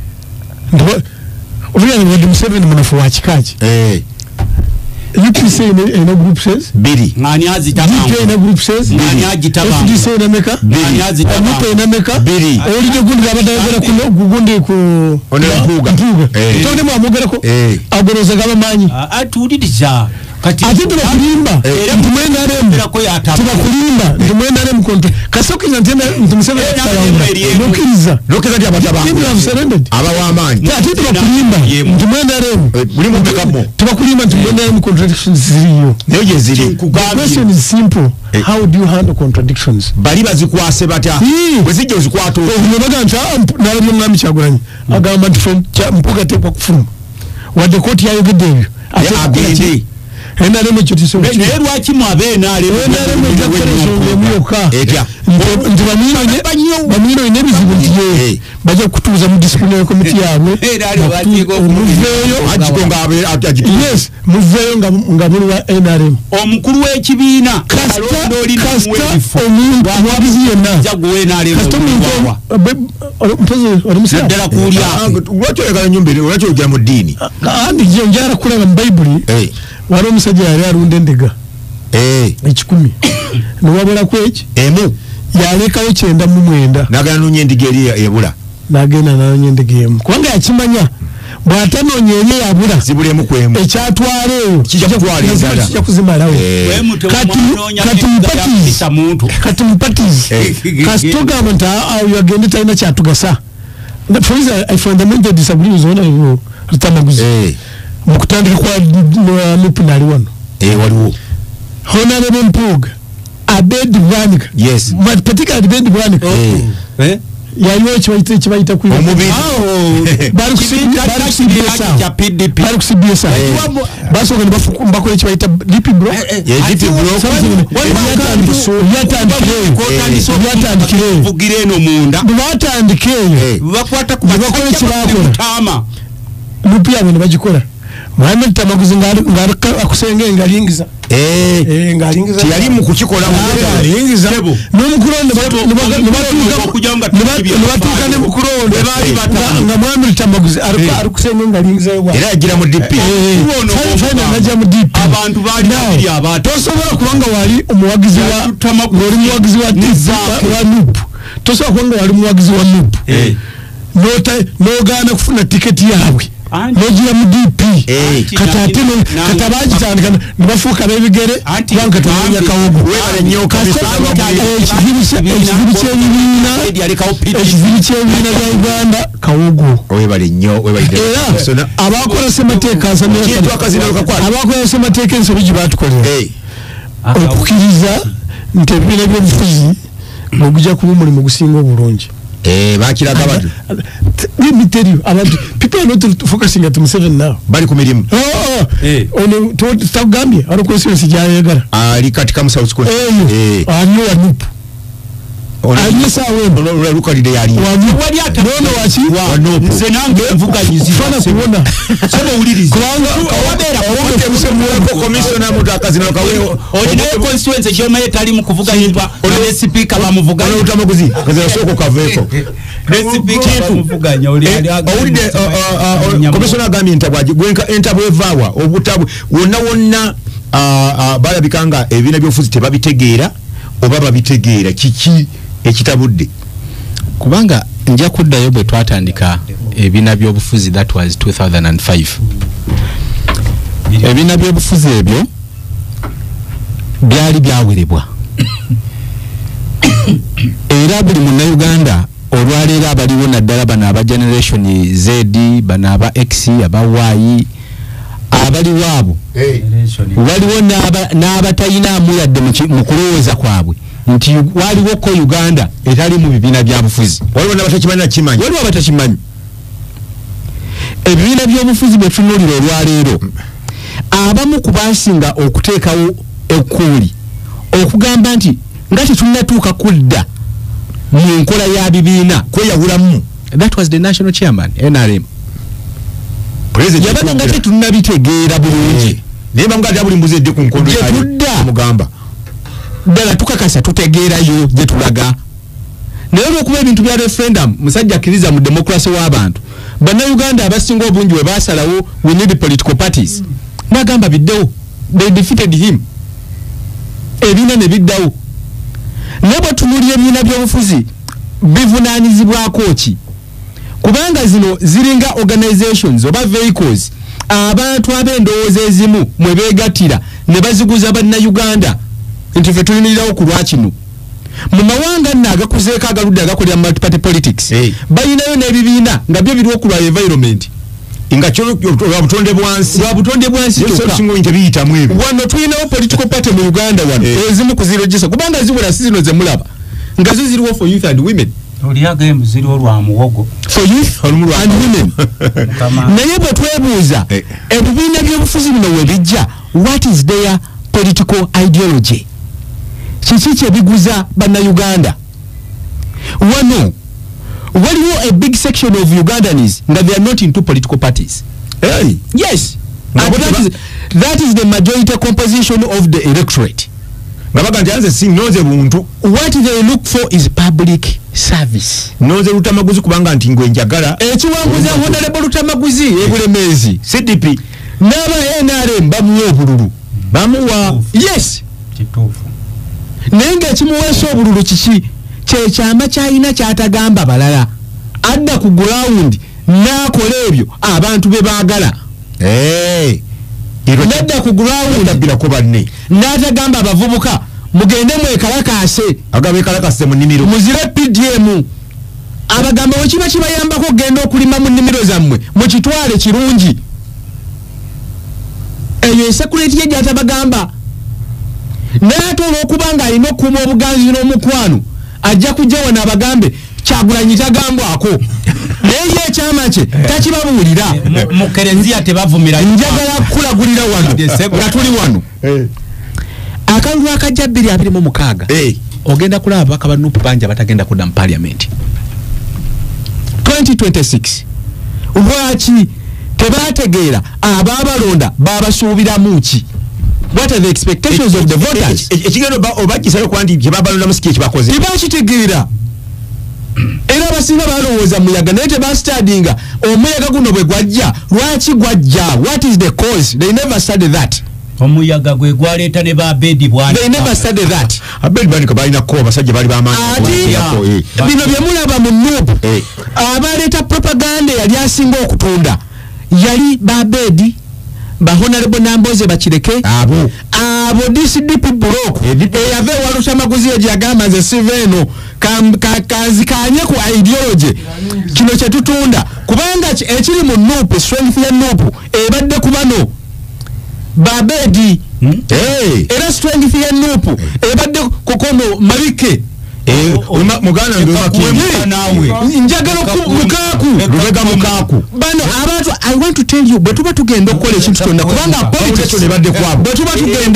obulyange Museveni munafu wa kikaki UPC ina group says biri ngani azitabangu DP ina group says ngani agitabangu FDC ina meka ngani azitabangu ina meka biri olije gundi abadayogera kuno gugundi ku onera mpuga tonde mu amogerako agoroza gaba manyi atuliriza kati ate tubakulimba ntumwenda remu ntumwenda remu kontra kasokiza ntenda ntumusebe nokiriza ndi abataba abawamanyi ate tubakulimba ntumwenda remu tubakulimba ntumwenda remu contradictions ziriyo nayo je ziri the question is simple how do you handle contradictions bali bazikwase bata bwezijja ozikwato obaga nti nalabye omwami Kyagulanyi agamba nti mpuga tekwa kufuluma wadde kooti yayogedde ebyo agende NRM ekyo tisoo naye lwaki mu NRM nti bamwino ine ebizibu nti bajja kutuuza mu disciplinary committee yaabwe muveeyo nga muli wa NRM omukulu w'ekibiina kasita omuntu muwagizi yenna kasita omuntu naddala kuulya lwaki oyagala nyumba lwaki oyogera mu ddiini andi njagala kulaba mu bayibuli wali omusajja yali alunda endega 10 newabulako eki emu yalekawo 99 nagala nonya endiga eri yabula nagenda nanonya endega emu kubanga yakimanya bw'atanoonya eri yabula zibulemu kwemu ekyatwala eyo kijja kuzimalawo kati mupatizi kasita ogamba nti awo yagende talina kyatugasa for instance I fundamentally disagree with Honorable Rutamaguzi mukutandika kwa Nupu nali wano waliwo Honorable Mpuga Abed Bwanika yes but particularly Abed Bwanika yaliwo ekibayita kuyo omubiri bali kusibisa basoka ne bakola ekibayita DP bro yatandikire eno munda batandikeyo bakwata bakola ekibakola Nupu yabwe ne bagikola Mwami Rutamaguzi ngakusenge ngalingiza ngalingiza yali mu kukikola ngalingiza n'omukuronde nebatuuka ne mukuronde nga Mwami Rutamaguzi alikusenge ngalingiza era yagira mu DP najja mu DP abantu bali tosobola kubanga wali omuwagizi wa Nupu tosobola kubanga wali muwagizi wa Nupu n'ogaana kufuna tiketi yaabwe nogira mu DP katabagitandika nebafuuka b'ebigere kubanga katabanya kawogo ekizibu ky'ebibiina bya Uganda kawogo era abakola ssemateeka abakola ssemateeka ensobi gye batukolera okukkiriza nti ebibiina by'obufuzi ogujja kuba omulimu gusinga obulungi bakiraga abantu let me tell you abantu people are not focusing at Museveni now bali ku mirimu ono tutagambye ari constituency jayegara ali katika South Coast aliyo wa Nupu alisa wewe lukalide yali wali ataona wachi wa Nupu nze nange mvuganyizi fana kuona sema ulirizi kubanga kawabera owote musemweko commissioner mutakazi na kaweho oyine constituency jema yetali mu kuvuganyizwa ne speaker bamuvuganya Rutamaguzi kaza soko kaveko owulidde commissioner agambye entabwaji gwenka entabwevawa obutabwe wonna balabika nga ebibiina by'obufuzi tebabitegeera oba babitegeera kiki ekitabudde kubanga nja kuddayo bwe twatandika ebibiina by'obufuzi that was 2005 ebibiina by'obufuzi ebyo byali byawerebwa era buli munnayuganda olwaleero abaliwo naddala bano aba generation Z bano aba X aba Y abaliwo abo waliwo n'abatayinaamu yadde mu kulowooza kwabwe nti waliwo ko Uganda etali mu bibiina bya bufuzi waliwo abatakimanyi ebibiina by'obufuzi bwe tunuulira olwaleero abamu ku basinga okuteekawo ekkuuli okugamba nti nga tetunnatuuka kudda mu nkola ya bibiina kweyawulamu that was the national chairman NRM yabaga nga tetunnabitegeera bulungi naye bamugati buli mbuzi edde ku nkondo mugamba ddala tukakasa tutegeerayo gye tulaga naye olwokuba ebintu bya referendum musajja akkiriza mu demokrasi w'abantu bannayuganda abasinga obungi we baasalawo we need political parties n'agamba biddewo they defeated him ebiina ne biddawo naye bwe tunuulira ebibiina by'obufuzi bivunaanyizibwako ki kubanga zino ziringa organizations oba vehicles abantu ab'endowooza ezimu mwe beegattira ne baziguza bannayuganda nti ffe tulimirirawo ku lwakino mu mawanga nno agakuzeeko agaludde agakolera multiparty politics balinayo n'ebibiina nga byo biriwo ku lwa environment nga kyo lwabutonde bwansi biyitamu ebyo wano tulinawo political party mu Uganda wano ezimu kuzirojesa kubanga ziwera si zino ze mulaba nga zo ziriwo for youth and women oliagemu ziriwo lwa muwogo for youth and women naye bwe twebuuza ebibiina by'obufuzi bino we bijja what is their political ideology kiki kyebiguza bannayuganda wano waliwo a big section of Ugandans nga they are not into political parties. Yes, that is the majority composition of the electorate. What they look for is public service. Ekiwanguza Honorable Rutamaguzi ebulemezi CDP n'aba NRM bamuwa obululu bamuwa yes kituufu naye ng'ekimuweesa obululu kiki kyekyama kyalina kyatagamba balala adda ku ground n'akola ebyo abantu be baagala nadda ku ground abbirako banne n'atagamba abavubuka mugende mwekalakaase agabekalakase mu nnimiro muzire PDM abagamba wekiba kibayambako okugenda okulima mu nnimiro zammwe mukitwale kirungi eyo esekuriti ye gyatabagamba naye olw'okubanga alina okukuuma obuganzi n'omukwano ajja kujja wano abagambe Kyagulanyi tagambwako naye ye ekyama kye takibabuulira mu kereziya tebavumira njagala kukulagulira wano nga tuli wano akalulu akajja 2026 ogenda kulaba ababaka ba NUP banja batagenda kudda mu parliament 2026 lwaki tebategeera ababalonda babasuubiramu ki? What are the expectations of the voters? Ekigendo obakisalo kwandi kyebabalonda musiki ekibakoze tebakitegeera era abasinga balowooza muyaga naye tebastudinga omuyaga guno bwe gwajja lwaki gwajja what is the cause they never study that omuyaga gwe gwaleeta ne babedi bwani they never study that abedi bwani kabalina ko basajja bali bamaanyi bino bye mulaba mu NUP abaleeta propaganda yali asinga okutunda yali babedi ba Honorable Namboze bakireke abo DCDP block eyave Warutamaguzi yagamba nze siveno kazikanye ku ideology kino kye tutunda kubanga ekiri mu NUP strength ya NUP ebadde kubano babedi era strength ya NUP ebadde kokono Malike mugana njagala mukaku bano abantu I want to tell you bwe tuba tugenda okukola ekintu kyonna kubanga politics nebadde kwabo bwe tuba tugenda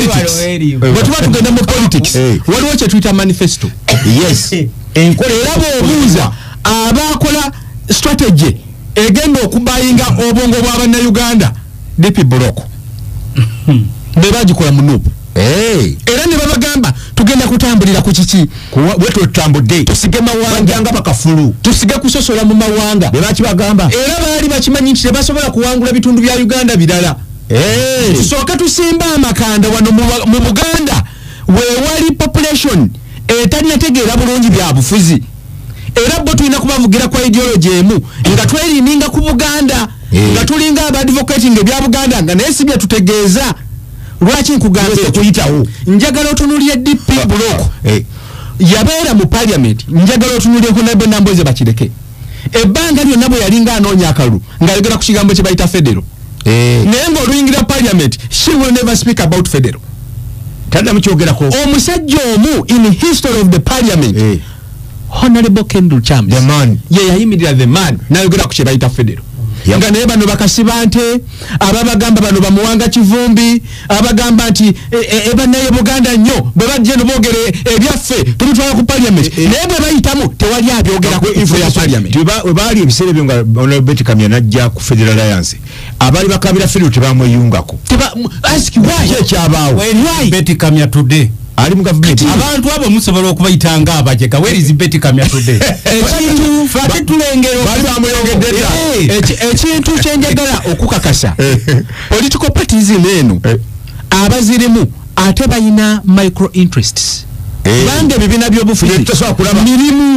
mu politics waliwo kye tuyita manifesto yes enkola era bw'obuuza abakola strategy egenda okubayinga obwongo bw'abannayuganda DP block be bagikola mu NUP era ne babagamba tugenda kutambulira ku kiki wetu tutambudde tusige mawanga nga bakafulu tusige kusosola mu mawanga be bakibagamba era baali bakimanyi nti tebasobola kuwangula bitundu bya Uganda birala tusooka tusimba amakanda wano mu Buganda wewali population etalinategeera bulungi bya bufuzi era bo tulina kubavugira kwa ideology emu nga twerininga ku Buganda nga tulinga abadvocating ebya Buganda nga naye si bye tutegeeza lwaki nkugambe kuyitawo njagala otunulye DP block yabeera mu parliament njagala otunulye Honorable Namboze bakireke ebbanga lyonna bwe yalinga anoonya akalulu ng'ayogera ku kigambo kye bayita federal naye ng'oluyingira parliament she will never speak about federal tadda mukyogerako omusajja omu in history of the parliament Honorable Kendall Chams ye yayimirira the man n'ayogera ku kye bayita federal nga naye bano bakasiba nte ababagamba bano bamuwanga kivumbi abagamba nti ebanaye Buganda nnyo bwe bajje no boogere ebyaffe tubitwala ku parliament naye bwe bayitamu tewali abyogera ku info ya parliament baali ebiseera ebyo nga Honorable Kamya najja ku Federal Alliance abali bakabira federal tebamweyungako ask why ekyabaawo Betty Kamya today ali mu government abantu abo musobola okubayitanga abajeka where is Betty Kamya today ekintu fati tulengero bali bamweyongedde ekintu kyenjagala okukakasa political parties eno abazirimu ate bayina micro interests bande bibina by'obufuzi mirimu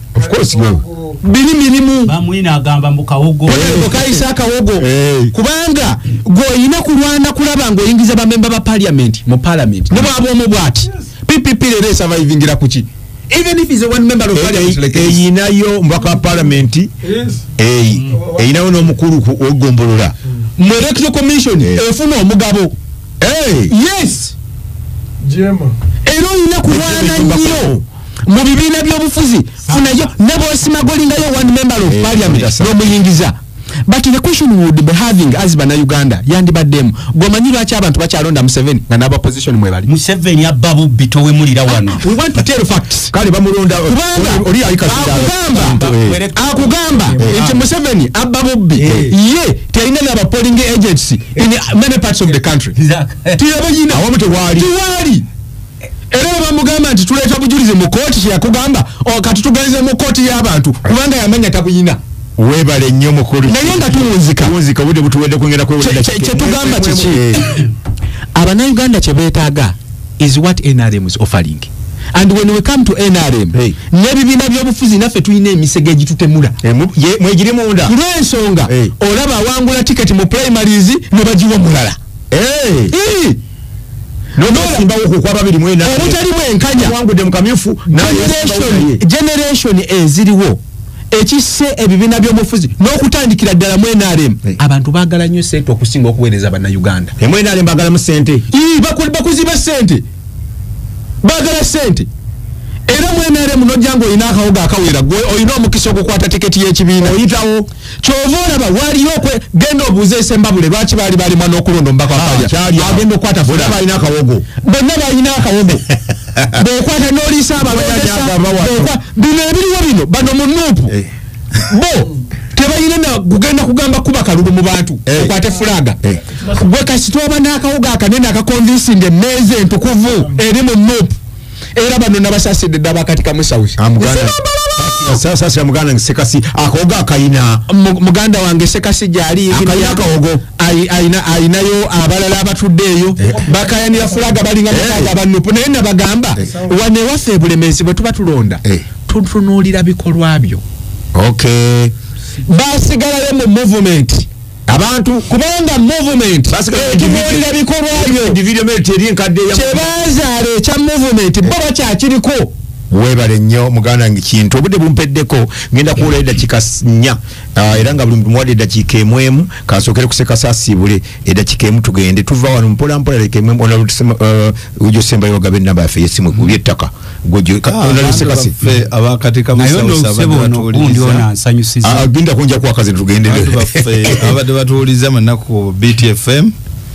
of course go bili milimu bamwina agamba mukawogo okaisa akawogo kubanga goyina kulwana kulaba ngo oyingiza ba member ba parliament mu parliament ne bwabo mu bwati PPP le survivingira kuki even if is a one member of parliament like yinayo mbaka parliament yinayo no mukuru ogombolola mu electoral commission efuna omugabo yes jema ero ina kulwana nnyo mu bibiina by'obufuzi funayo nebo simagolingayo one member of parliament no muyingiza. But the question we would be having as Bana Uganda yandi badem gomanyi lwaki abantu bakyalonda Museveni nga naba position mwe bali Museveni ababu bitowe mulira wano. We want to tell facts. Kale bamulonda oli akugamba nti Museveni ababu ye tayina naba polling agency in many parts of the country. Tiyabayina awamu tewali era bamugamba nti tuleeta bujulize mu kooti yakugamba okatutuganize mu kooti y'abantu kubanga yamanya tabuyina. Webale nnyo mukulu naye nga tuwunzika budde butuwedde kwengera kwewedde kyetugamba kiki Abannayuganda kye beetaaga is what NRM is offering, and when we come to NRM n'ebibiina by'obufuzi naffe tulina emisege egitutemula mwegiri munda kulw'ensonga olaba awangula tiketi mu primaries ne bagiwa mulala obutali bwenkanya generation eziriwo ekisse ebibiina by'omufuzi n'okutandikira ddala mu NRM abantu baagala nnyo ssente okusinga okuweereza Abannayuganda. NRM baagala mu ssente bakuziba ssente baagala ssente era mu NRM n'ojjanga olina akawogo akawera gwe olina omukisa okukwata tiketi y'ekibiina oyitawo kyova olaba waliyo genda obuuza esembabule lwaki baali balimwa n'okulonda omubaka wapalya agenda okukwata bonna balina akawogo bw'okwata n'oliisa abalondesa bino ebiriwo bino bano mu nuupu bo tebayina na kugenda kugamba kuba kalulu mu bantu okwate fulaga gwe kasi twoba n'akawogo akanene akakonvinsinga emmeeza entukuvu eri mu nuupu era bano nabasasidde ddaba kati kamusawusi sasa muganda Sekasi akawogo akayina muganda wange Sekasi gyali akawogo ayinayo abalala abatudde eyo bakayanira fulaga balinga mukaaga abanupu naye nabagamba wane waffe Bulemeezi bwe tuba tulonda tutunuulira bikolwa byo basigalayo mu movement abantu kubanga movement tunuulira bikolwa byo kyebazaala ekya movement bo bakyakiriko. Webale nnyo muganda ngikintu obudde bumpeddeko ngenda kuwula eddakiika 4 era nga buli muntu muwadde eddakiika emwemu kasookere kusekasa asiibule eddakiika emu tugende tuva wano mpolampola leka emwemu ujjo sembayo ogabe ennamba yaffe y'essimu guli ettaka sekasi abakatika genda kunja kuwakazi tugendere abadde batuwuliza mu nnaku BTFM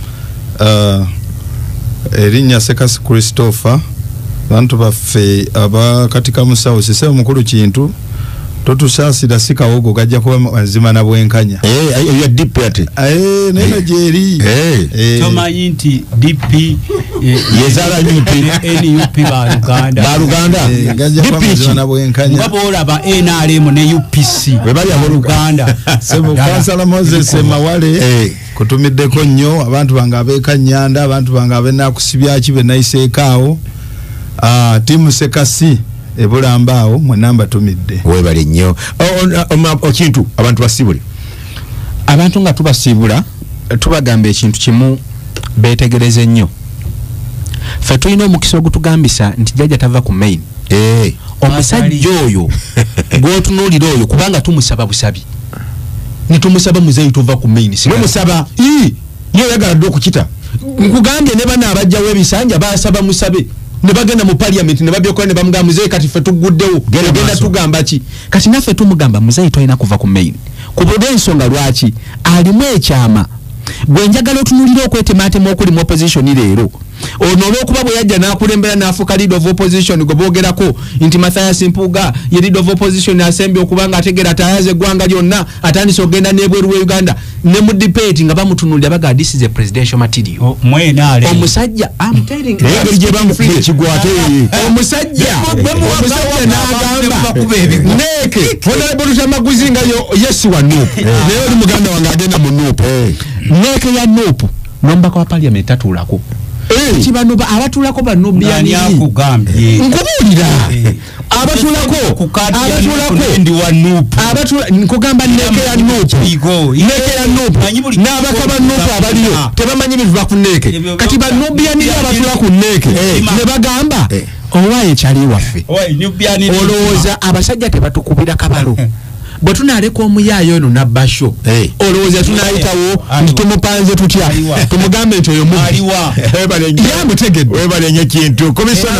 erinnya Sekasi Christopher bantu baffe abakatika musawo sise omukulu kintu totusaasira sikawogo gajja kuba mazima na bwenkanya ya DP ate neno jeri tomanyi nti DP yezala NUP Baluganda gajja kuba mazima na bwenkanya babola ba NRM ne UPC webali aboluganda sebo kansala Moses Mawale kutumiddeko nnyo abantu bange abekanyanda abantu bange abenakusibya kibe naiseekaawo timu Sekasi ebulambaawo mwe namba tumidde webale nnyo kintu abantu basibule abantu nga tubasibula tubagamba ekintu kimu beetegereze nnyo ffe tulina omukisa ogutugambisa nti jjajja tava ku main omusajja oyo gw'otunuulira oyo kubanga tumusaba busabi nitumusaba muzeeyi tuva ku main musaba ye oyagala dde okukita nkugambye ne bana abajjawo ebisanja basaba musabe ne bagenda mu parliament ne babyokola ne bamugamba muzeeyi kati ffe tuguddewo genda tugamba ki kati naffe tumugamba muzeeyi tolina kuva ku main kubulwa ensonga lwaki alimu ekyama gwe njagala otunuulira okwetemaatema okuli mu opposition leero ono olw'okuba bwe yajja n'akulembera n'afuuka leader of opposition gwe boogerako nti Mathias Mpuuga ye leader of opposition asembye okubanga ategeera atayaza eggwanga lyonna atandise okugenda n'ebweru wa Uganda ne mu debate nga bamutunuulira baga this is a presidential material omusajja engeri gye bamukigwate omusajja n'agamba neeke honorable Tamaguzi nga yesi wa Nuupu naye oli muganda wange agenda mu Nuupu neeke ya Nuupu n'omubaka wa parliament tatuulako kibano abatulako banobiani yakugambye nkubulira abatulako nkugamba nekera nupu n'abakaba nupu abaliyo tebamanyi biva ku neke kati banobiani abatula ku neke ne bagamba owaye kyali waffe olowooza abasajja tebatukubira kabalo bwe tunaleka omuyaayo ono nabbasho olowooza tunayitawo nti tumupanze tutya tumugambe nti oyo muyamutegedde webalenye kintu komisona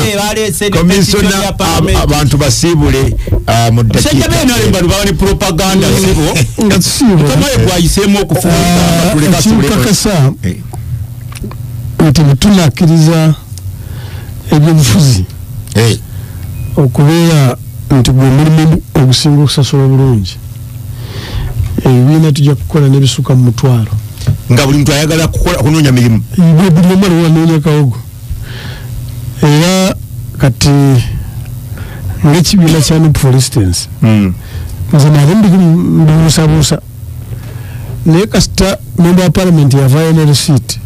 abantu basiibule mu dakiika bali propaganda sibo nga tusiibo kamaye gwayiseemu okufukakasa nti tunakkiriza ebyobufuzi okubeera nti gwe mulimu ogusinga okusasula obulungi ebibiina tujja kukola n'ebisuka mu mutwalo nga buli muntu ayagala kunoonya mirimu buli omu aliwo anoonya kawogo era kati ng'ekibiina kya NUP for instance nze nali mbibuusabuusa naye kasita member wa parliament yavaayo ne receipt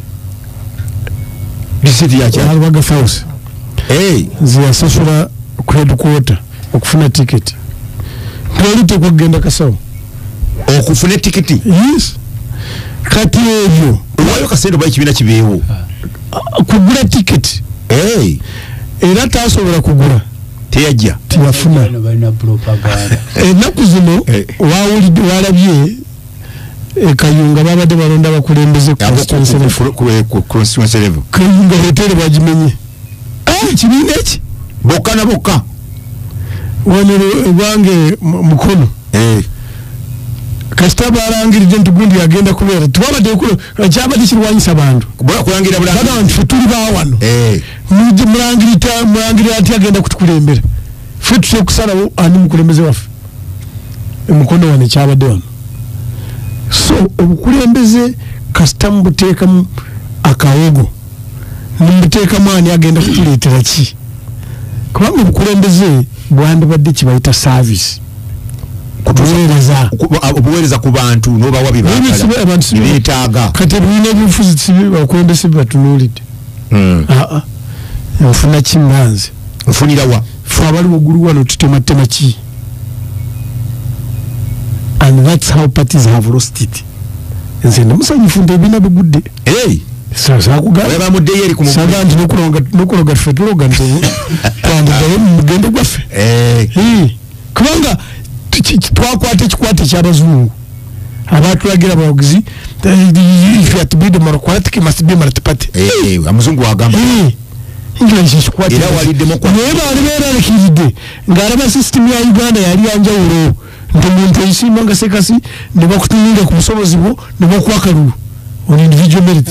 yakyaliwaga house nze yasasula ku headquarter okufuna ticket twali tekwagenda kasawo okufuna tikiti yes kati ebyo lwayo kasente oba ekibiina kibeewo kugula ticket era tasobola kugula teyajja tiyafuna ennaku zino wawulidde walabye Kayunga babadde balonda abakulembeze constituency level Kayunga hotel bagimenye kibiina eki bokka na bokka wanero bange mukono kasita balangiridde nti gundi yagenda kubeera tubabadde kyabadde kirwanyisa bantu kulangira bulangi ffe tuli baawano mulangirira ati agenda kutukulembera ffe tutya kusalawo ani mukulembeze waffe emukono wano ekyabadde wano so obukulembeze kasita mubuteekamu akawogo nimubuteekamu ani agenda kutuleetera ki kubanga obukulembeze bwandibadde kibayita service obuweereza ku bantu n'obawa beetaaga kati ebibiina ebyobufuzi abakulembeze bibatunuulidde nfuna kimmanze nfunirawa fe abaliwo gulu wano tutematema ki and that's how parties have lost it nze namusanyufu nti ebibiina bigudde saga nti nokuloga ffe tuloga nti twandigayo mu mugendo gwaffe kubanga twakwata ekikwate ekyabazungu abatulagira abawagizi if you have to be democratic it must be multi-party amazungu wagamba english ekikwate naye baali beeralikiridde ng'alaba system ya Uganda yali yanjawulo nti omuntu oyisimba nga sekasi ne bakutuminga ku busobozi bwo ne bakuwa kalulu on individual merit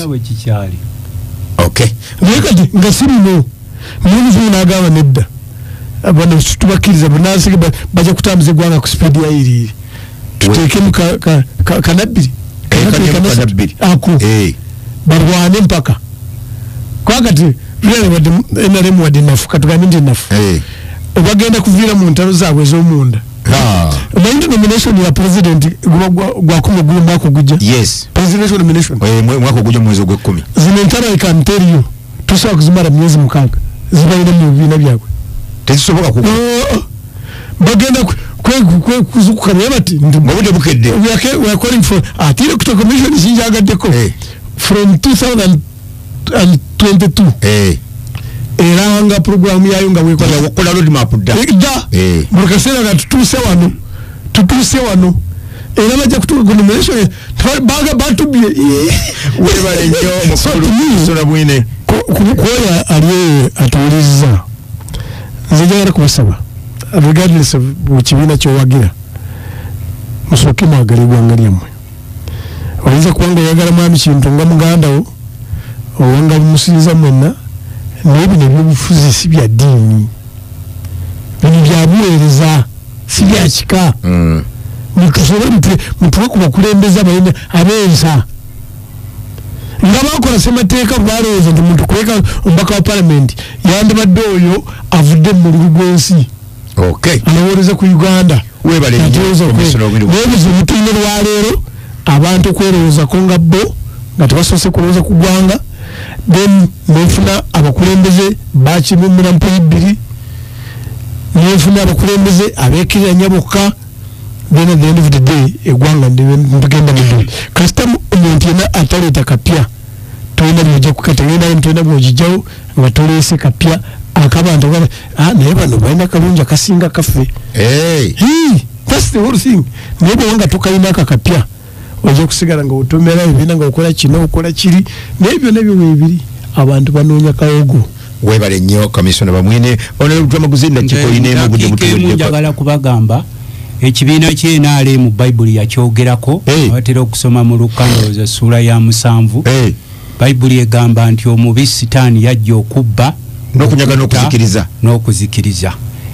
naye kati nga sirino n'omuzungu n'agamba nedda bano tubakkiriza banasiga bajja kutambuza eggwanga ku speed ya iri tuteekemu kanabbiri ako balwane mpaka kwakati NRM wadde nafu katugambe nti nafu obagenda kuviira mu ntalo zaabwe ez'omunda omanyi nti nomination ya president gwakumi oguli mwaka ogujja presidential nomination mwaka ogujja mwezi ogw'ekkumi zino entalo I can tell you tosobola kuzimala myezi 6 zibalina mu bibiina byabwe tezisoboka ku bagenda kuzukuka naye bati mubudde bukedde we are calling for atire kuta commission sinjagaddeko from 2022 era nga programu yayo nga wekola road map dda mulikaseera nga tutuuse wano era bajja kutuka ku nomination baga batubye webale nnyo mukulu bwine kukoya aliye atuwuliriza nze njagala kubasaba regardless of kibiina kyowagira musooke mwagala eggwanga lyammwe oyinza kubanga oyagala mwami kintu nga muganda wo owanga bumusinza mwenna naye bino ebyobufuzi si bya ddiini bino bya buweereza si bya kika mutusobole mutuwe ku bakulembeze abalina ab'ensa nga bakola ssemateeka balowooza nti muntu kuleka omubaka wa palamenti yandibadde oyo avudde mu mululu gw'ensi alowooleza ku Uganda n'obuzibu tulina lwaleero abantu okwerowoozako nga bo nga tebasoose kulowooza ku ggwanga then nefuna abakulembeze bakimumira mpibiri nefuna abakulembeze abekirira nyaboka then at the end of the day egwanga ndibigenda mu custom omuntu yena ataleta kapya toyina bujja kukatengenda ntona bwojijawo nga tolese kapya akabantu naye bano balina kalungi akasinga kaffe that's the whole thing naye bwewanga tokayina akakapya ojja kusigala nga otomera ebina nga okola kino okola kiri naye byonna ebyo weebiri abantu banoonya kawogo webale nnyo kamisona bamwine onalutwamaguzinda kikolinemu budde butuwedde njagala kubagamba ekibiina kyenale mu Bayibuli yakyogerako batera okusoma mu Lukandooza ssuula ya 7 Bayibuli egamba nti omubi Sitaani yajja okubba n'okunyaga n'okuzikiriza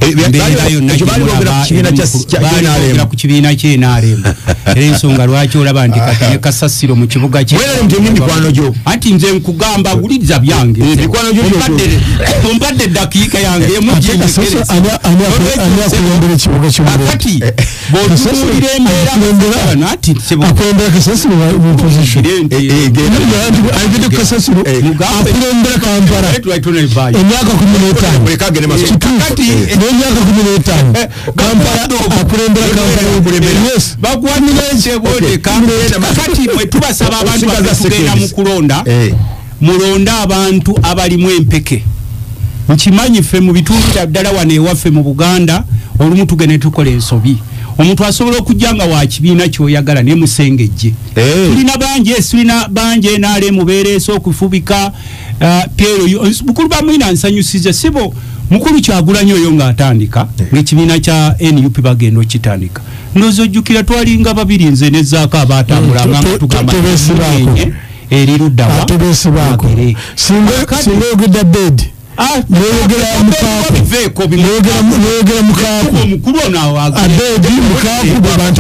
ku kibiina kyenaremu era ensonga lwaki olaba nti kati ne kasasiro mu kibuga anti nze nkugamba wuliriza byange ompadde eddakiika yange kati bw'otunuulira embeera ati n'emyaka 15 Kampala akulembera Kampala yes bagwanira nchebode kati mwe tubasaba abantu bakugenda mu kulonda mulonda abantu abalimu empeke nkimanyi ffe mu bitundu ddala wane ewaffe mu Buganda olumu tugene tukola ensobi omuntu asobola okujjanga wa kibiina kyoyagala ne musengejje tulina banje naale mubeereese okufubika Piero mukulu bamwina nsanyusize sibo mukulu Kyagulanyi oyo ng'atandika ng'ekibiina kya NUP bagenda okitandika ndozojjukira twalinga babiri nze ne Zaaka abaatambulanga nga tugamba eri luddawa singa ogedda bed n'oyogera mukaaku omukulu ono awaga abedi mukaaku bwe bantu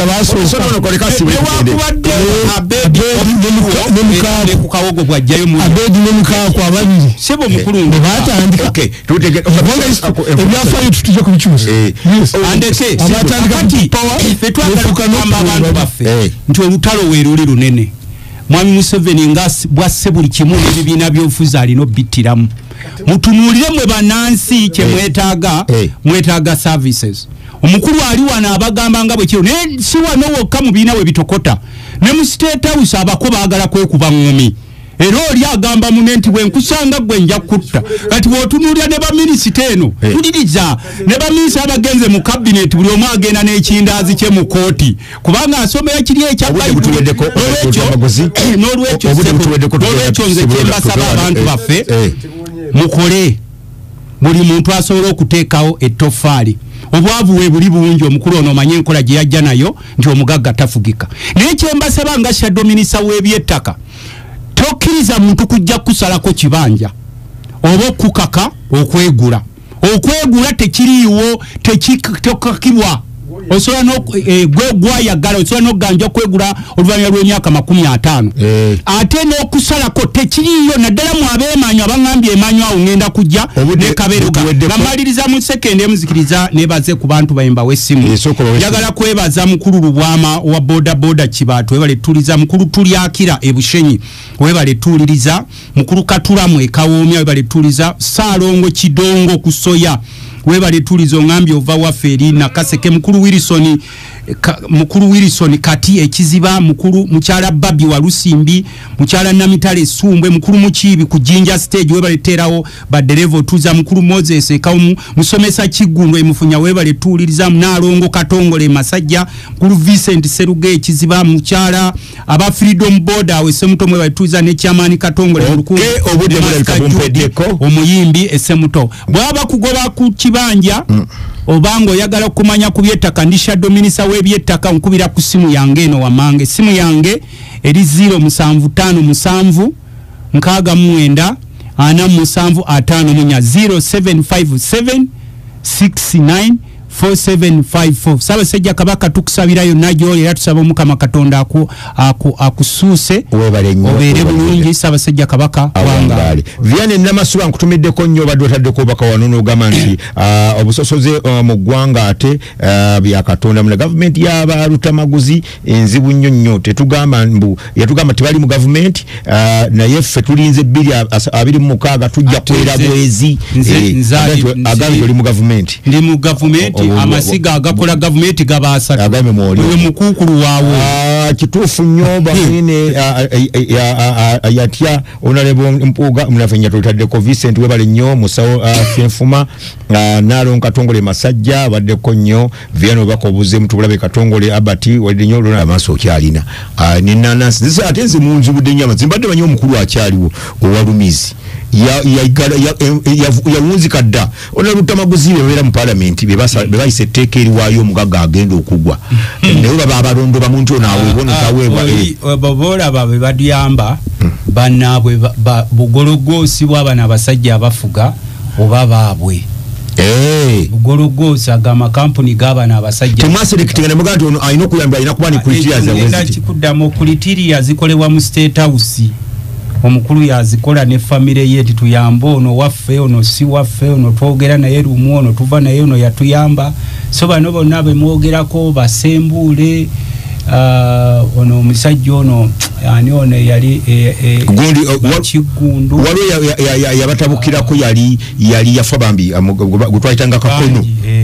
abaasooka ku kawogo bwajjayo abedi ne mukaaku ababiri sebo mukulu ne baatandika ebyafaayo tutujja kubikyusa andeke ffe twagala okugamba abantu baffe nti olutalo weeruli lunene Mwami Museveni nga bwasse buli kimu n'ebibiina by'obufuzi alina obittiramu mutunuulire mwe bannansi kye mwetaaga services omukulu ali wano abagamba nga bwe kiro naye si wano wokka mu biina we bitokota ne mu State House abako baagala kwekuba ngumi era oli agamba mune nti bwe nkusanga gwe nja kutta kati bw'otunuulira ne baminisita eno tuliriza ne baminisita abagenze mu kabinet buli omu agenda n'ekindaazi kye mu kooti kubanga asomera kiri ekya n'olwekyo nze kyembasaba abantu baffe mukole buli muntu asobola okuteekawo ettofaali obwavu we buli bungi omukulu ono omanye enkola gye yajja nayo nti omugagga tafugika naye kyembasaba nga shadow minisita w'ebyettaka tokkiriza muntu kujja kusalako kibanja oba okukaka okwegula tekiriiwo tekikakibwa osobola gwayagala osobola n'okuganja okwegula oluvannyuma lw'emyaka 50 ate n'okusalako tekiriiyo naddala mu abeemanyi abangambye emanyi awo ngenda kujja nekaberuka ngamaliriza mu sekendi emuzikiriza nebaze ku bantu bayimba w'essimu njagala kwebaza mukulu Lubwama wa boda Kibaatu webale tuliza mukulu Tulyakira ebushenyi webale tuliriza mukulu Katulamu ekawoomya webale tuliza Saalongo Kidongo kusoya webale tulizo ngambye ova waferi na Kaseke mukulu Wilson kati ekiziba mukulu mukyala Babi wa Lusimbi mukyala Namitale Sumbwe mukulu Mukiibi ku Jinja stage webale terawo baderevo tuza mukulu Moses ekawumu musomesa Kiggundu emufunya webale tuliriza Nalongo Katongole Masajja mukulu Vincent Seruge ekiziba mukyala aba Freedom Border we semuto webale tuza ne Chamani Katongole olukulu omuyimbi esemuto bwaba kugoba ku kibanja obango yagala kumanya ku byettaka ndisha dominisa w'ebyettaka nkubira ku simu yange eno wamange simu yange eri 0757 69 47 0757 69 4754 Ssaabasajja Kabaka tukusabira yonna gy'oli era tusaba Mukama Katonda akusuuse obeere bulungi. Ssaabasajja Kabaka wangaale. Vianney Namasuba nkutumiddeko nnyo obadde otaddeko obubaka wano n'ogamba nti obusosoze mu ggwanga ate bya Katonda mu gavumenti y'abalutamaguzi enzibu nnyo tetugamba mbu yatugamba tebali mu gavumenti naye ffe tulinze 26 tujja kwera bwezi agambe oli mu gavumenti. Ndi mu gavumenti amasiga agakola gavumenti gabaasatu agambe mwoli mukukulu waawo kituufu nnyo bamwine yatya onalebo mpuga mnafenya tutaddeko Vincent webale nnyo musawo Fenfuma nalo Katongole Masajja baddeko nnyo Vianney bakobuze mutulabe Katongole Abati walide nnyo lona amaso kyalina ni nanasi zisa atenze munzi budde nyama zimbadde banyo omukulu akyaliwo owalumizi yawunzi kadda onalutamaguzi bebera mu parliament bebayise teke eriwayo omugaga agenda okugwa naye baba abarondo bamuntu naawe bono taweebwa babola babe badiyamba bannaabwe bugologosi bw'abana abasajja abafuga oba baabwe bugologosi agama kampuni g'abana abasajja temwaserekitinga ne muganda ono alina okuyamba alina kuba ne criteria kikuddamu criteria zikolebwa mu State House. Omukulu yazikola ne family ye tuyamba ono waffe ono si waffe ono twogera naye lumu ono tuva naye ono yatuyamba so bano bonna bemwogerako basembule ono omusajja ono ani ono yali gundi Kigundu walo yabatabukirako yali yafa bambi gutwayitanga kakono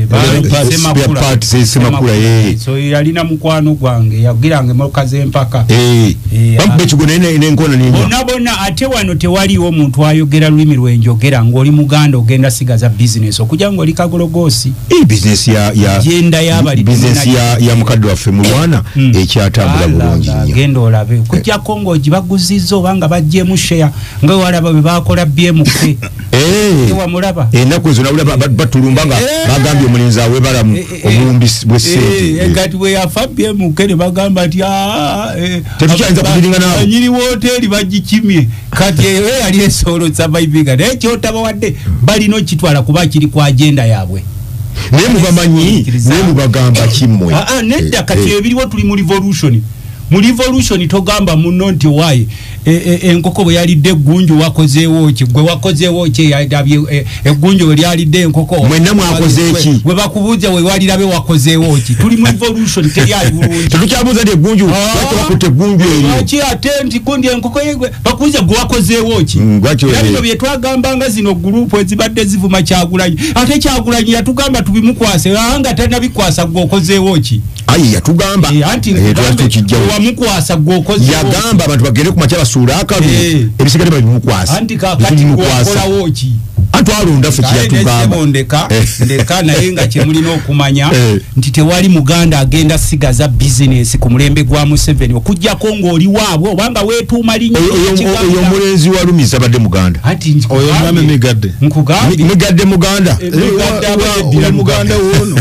semakula so yalina mukwano gwange yagirange mokaze empaka bambe kigone n'enkona n'enyo bona ate wano tewaliwo omuntu ayogera lulimi lwenjogera ng'oli Muganda ogenda sigaza business okujja ng'oli Kagologosi business ya agenda y'abali business ya mukadde waffe mulwana ekyatambula bulungi genda olabe kujja Kongo gibaguzizo banga bajjemu share nga walaba bebakola BMK ewa mulaba enako ezo nawula batulumbanga bagambye omulinzi awe balamu obulumbi bw'essente kati we yafa BMK ne bagamba ati tetukyanza kubiringa nawe nyiri hoteli bagikimye kati yali esolo surviving naye kyotabawadde balina okitwala kuba kiri ku agenda yaabwe naye mubamanyi naye mubagamba kimmwe nedda kati ebiriwo tuli mu revolution togamba muno nti wayi enkoko bwe yalidde eggunju wakozeewo ki gwe wakozeewo ki eggunju bwe lyalidde enkoko mwenna mwakoze eki bwe bakubuuza we walirabe wakozeewo ki tuli mu revolution teryali bulungi tetukyabuuza nti eggunju bakutte eggunju eryo ki ate nti gundi enkoko bakubuuza gwe wakozeewo ki era bino bye twagambanga zino gurupu ezibadde zivuma Kyagulanyi ate Kyagulanyi yatugamba tubimukwase nga tannabikwasa gwe okozeewo ki ayi yatugamba anti wamukwasa gwe okozeewo yagamba abantu bagende ku makya basuula akalu ebisigale babimukwasa anti kakati gwakolawo ki atwalonda ffe kyeyatugamba ndeka naye nga kyemulina okumanya nti tewali Muganda agenda sigaza bizinesi ku mulembe gwa Museveni okujjako ng'oli waabwe obanga weetuuma linnya oyo omulenzi wa Lumiza abadde Muganda oyo mwami Migadde Migadde Muganda Muganda wono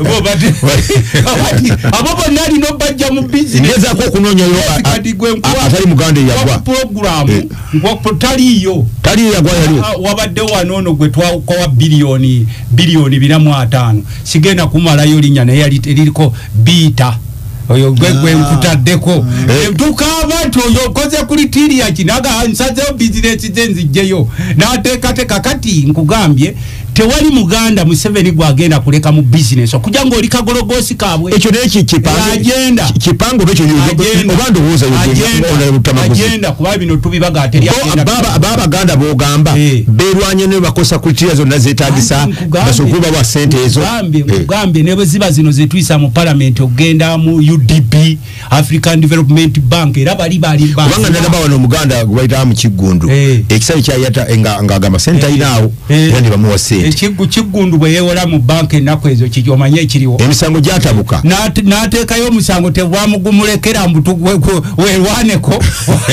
abo bonna alina obajja mu bizinesi ngezaako okunoonyayo atali Muganda eyagwa puroguramu taliyo yagwa yali wabadde wano ono gwe twakowa biliyoni 4.5 sigenda kumalayo linnya naye liriko biita oyo gwe nkutaddeko tukaba toyo koze kuli tiriya kinaga nsazeyo bizinesi zenzijjeyo n'ateekateeka kati nkugambye tewali Muganda Museveni gwagenda kuleka mu business okujja ng'oli Kagologosi kaabwe ekyo naye kipango ekyo obanda owooza agenda kuba bino tubibaga Abaganda boogamba beerwanye ne bakosa kulitira zonna zeetaagisa basokuba bwa ssente ezo nkugambye ne bwe ziba zino zetuyisa mu parliament okugenda mu UDP African Development Bank era bali kubanga nalaba wano Omuganda gwe bayita mu Kigundu ekisale kyayata ng'agamba ssente ayinaawo era ne bamuwa ssente Kigundu bwe yeewola mu banka ennaku ezo omanye ekiriwo emisango gyatabuka n'ateekayo omusango tebwamugumulekera mbutu weerwaneko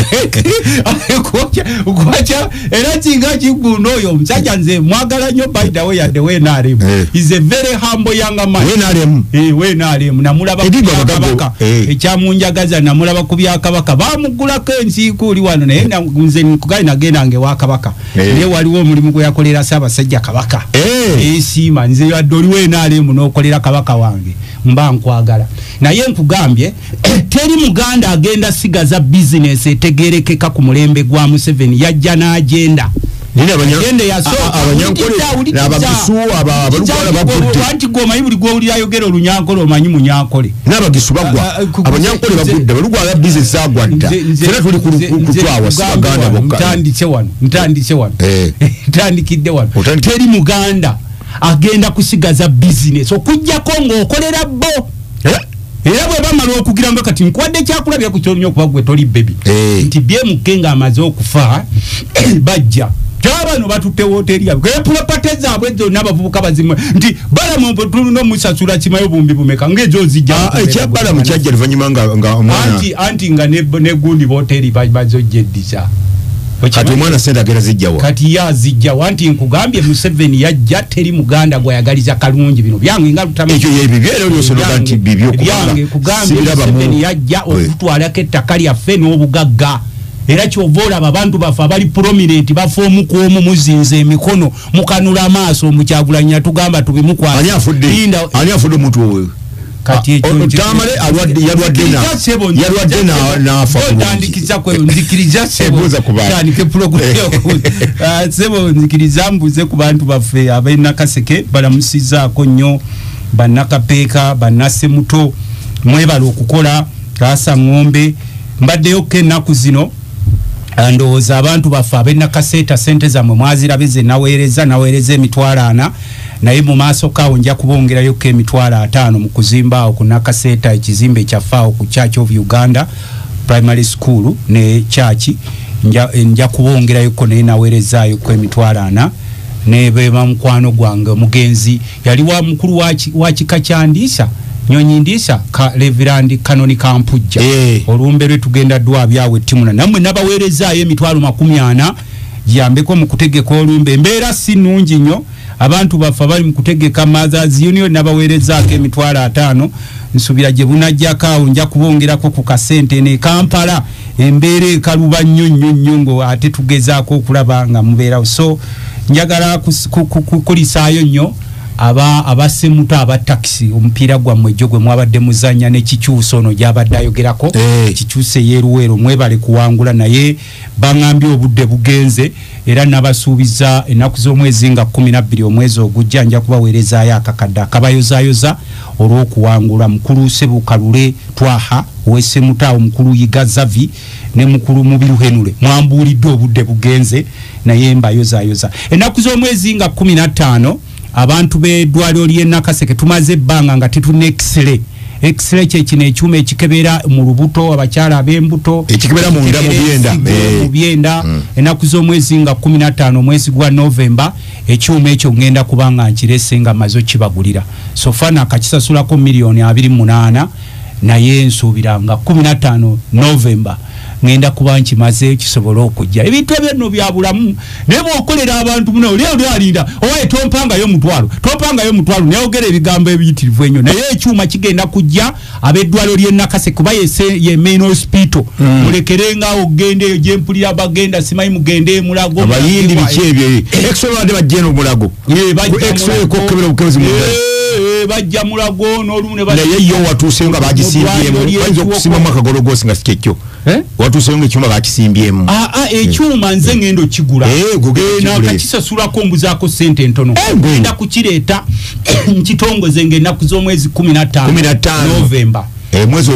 kwaca era kinga Kigundu oyo omusajja nze mwagala nnyo by the way yadde WNRM is a very humble young man WNRM namulaba ku Byakabaka ekyamunjagaza namulaba ku Byakabaka bamugulako ensiiko oli wano naye nze nkugale nagendanga ewa Kabaka naye waliwo omulimu gwe yakolera Ssaabasajja Kabaka America esima nze yadoli wenale muno kolera kabaka wange mba nkwagala naye nkugambye teri muganda agenda sigaza business etegerekeka ku mulembe gwa Museveni yajja na agenda nina abanyankole n'abagisu abalugwala bagudde wanti goma ibuli gwolira yogera olunyankole omanyi munyankole n'abagisu bagwa abanyankole bagudde balugwala business agwadda fera tuli kutwawa sigaganda bokka ntandise wano ntandikidde wano teri muganda agenda kusigaza business okujjako ng'okolera bo era bwe bamala okugira nga kati nkwadde kyakulabya ku kyonyo okuba gwe toli baby nti BMK nga amaze okufa bajja Jabano batutte hoteli ya ke properties zaabwe zonna abavubuka bazimwe nti balamu tulino musasula kimayo bumbi bumeka ngezo zijja ekyabala mukyajja luvanyuma nga omwana anti nga ne gundi hoteli bazojeddisa kati omwana sente agera zijjawa kati ya zijjawa anti nkugambye Museveni yajja teri muganda gwe yagaliza kalungi bino byange nga lutama ekyo yebibyero byosologa nti bibyo byange kugambye Museveni yajja okutwala kettaka lyaffe n'obugagga era kyovola abantu bafa bali prominent bafomu ku omu muzinze emikono mukanula amaaso mukyagulanya tugamba tubimukwasa ani afudde omuntu owe kati ekyo tamale yalwadde n'afa kutandikiza kwe nzikiriza tandike program sebo nzikiriza mbuze ku bantu baffe abaina kaseke balamusizaako nnyo bannakapeeka bannase muto mwebala okukola kasa ng'ombe mbaddeyo kennaku zino ndowooza abantu baffe abaina kaseta sente zammwe mwazirabize naweereza emitwalo 4 naye mu maaso kaawo nja kubongerayo emitwalo 5 mu kuzimba awo ku nakaseta ekizimbe kyafaawo ku Church of Uganda Primary School ne church nja kubongerayo ko naye naweerezaayo emitwalo 4 nebeba mukwano gwange omugenzi yali wa mukulu wa kika kyandiisa Nyonyi Ndisa ka Reverend Kanoni Kampujja olumbe lwe tugenda dwa byawe timuna namwe nabaweerezaayo emitwalo 40 yambeko mu kutegeka olumbe embeera si nnungi nnyo abantu bafa bali mu kutegeka Mothers Union nabaweerezaako emitwalo 5 nsubira gye bunajjako nja kubongerako ku kasente ne Kampala embeera ekaluba nnyo ngo ate tugezaako okulaba nga mubeerawo so njagala kulisaayo nnyo abasemuto aba taxi omupiira gwammwe jjo gwe mwabadde muzanya ne kikyuso ono gyabadde ayogerako kikyuse yeruwero mwebale kuwangula naye bangambye obudde bugenze era nabasuubiza ennaku z'omwezi nga 12 omwezi ogujja nja kubaweerezaayo akakadde akabayozayoza olw'okuwangula mukulu Sebukalule Twaha owesemutaawo mukulu Yiga Zavi ne mukulu Mubiruhenule mwambuulidde obudde bugenze naye mbayozayoza ennaku z'omwezi nga 15 abantu beddwaliro ly'e Nakaseke tumaze ebbanga nga tetuna X-ray kye kino ekyuma ekikebera mu lubuto abakyala ab'embuto ekikebera mu byenda ennaku z'omwezi nga 15 omwezi gwa November ekyuma ekyo ngenda kubanga nkirese nga mazo kibagulira sofana akakisasulako $28,000 naye nsuubira nga 15 November ngenda kuba nkimaze kisobola okujja ebintu ebyo byabulamu nebo okolera abantu muno leo alinda owaye tompangayo mutwalo nayogera ebigambo ebiyitirivu ennyo naye ekyuma kigenda kujja abeddwaliro ly'e Nakaseke kuba ye main hospital mulekerenga ogende gyempulira bagenda simanyi mugende Mulago abayindi biki ebyo X-ray bade bajjeno Mulago X-ray ko kebera bukezi mu bajja Mulago n'olumune naye yo watuusenga bagisimbyemu bayinza okusimba mwaka gologosi nga sikekyo watuusenga ekyuma bakisimbyemu ekyuma nze ngendo kigula nakakisasulako mbuzaako sente entono ngenda kukireeta nkitongoze ng'ennaku z'omwezi 15 November mwezi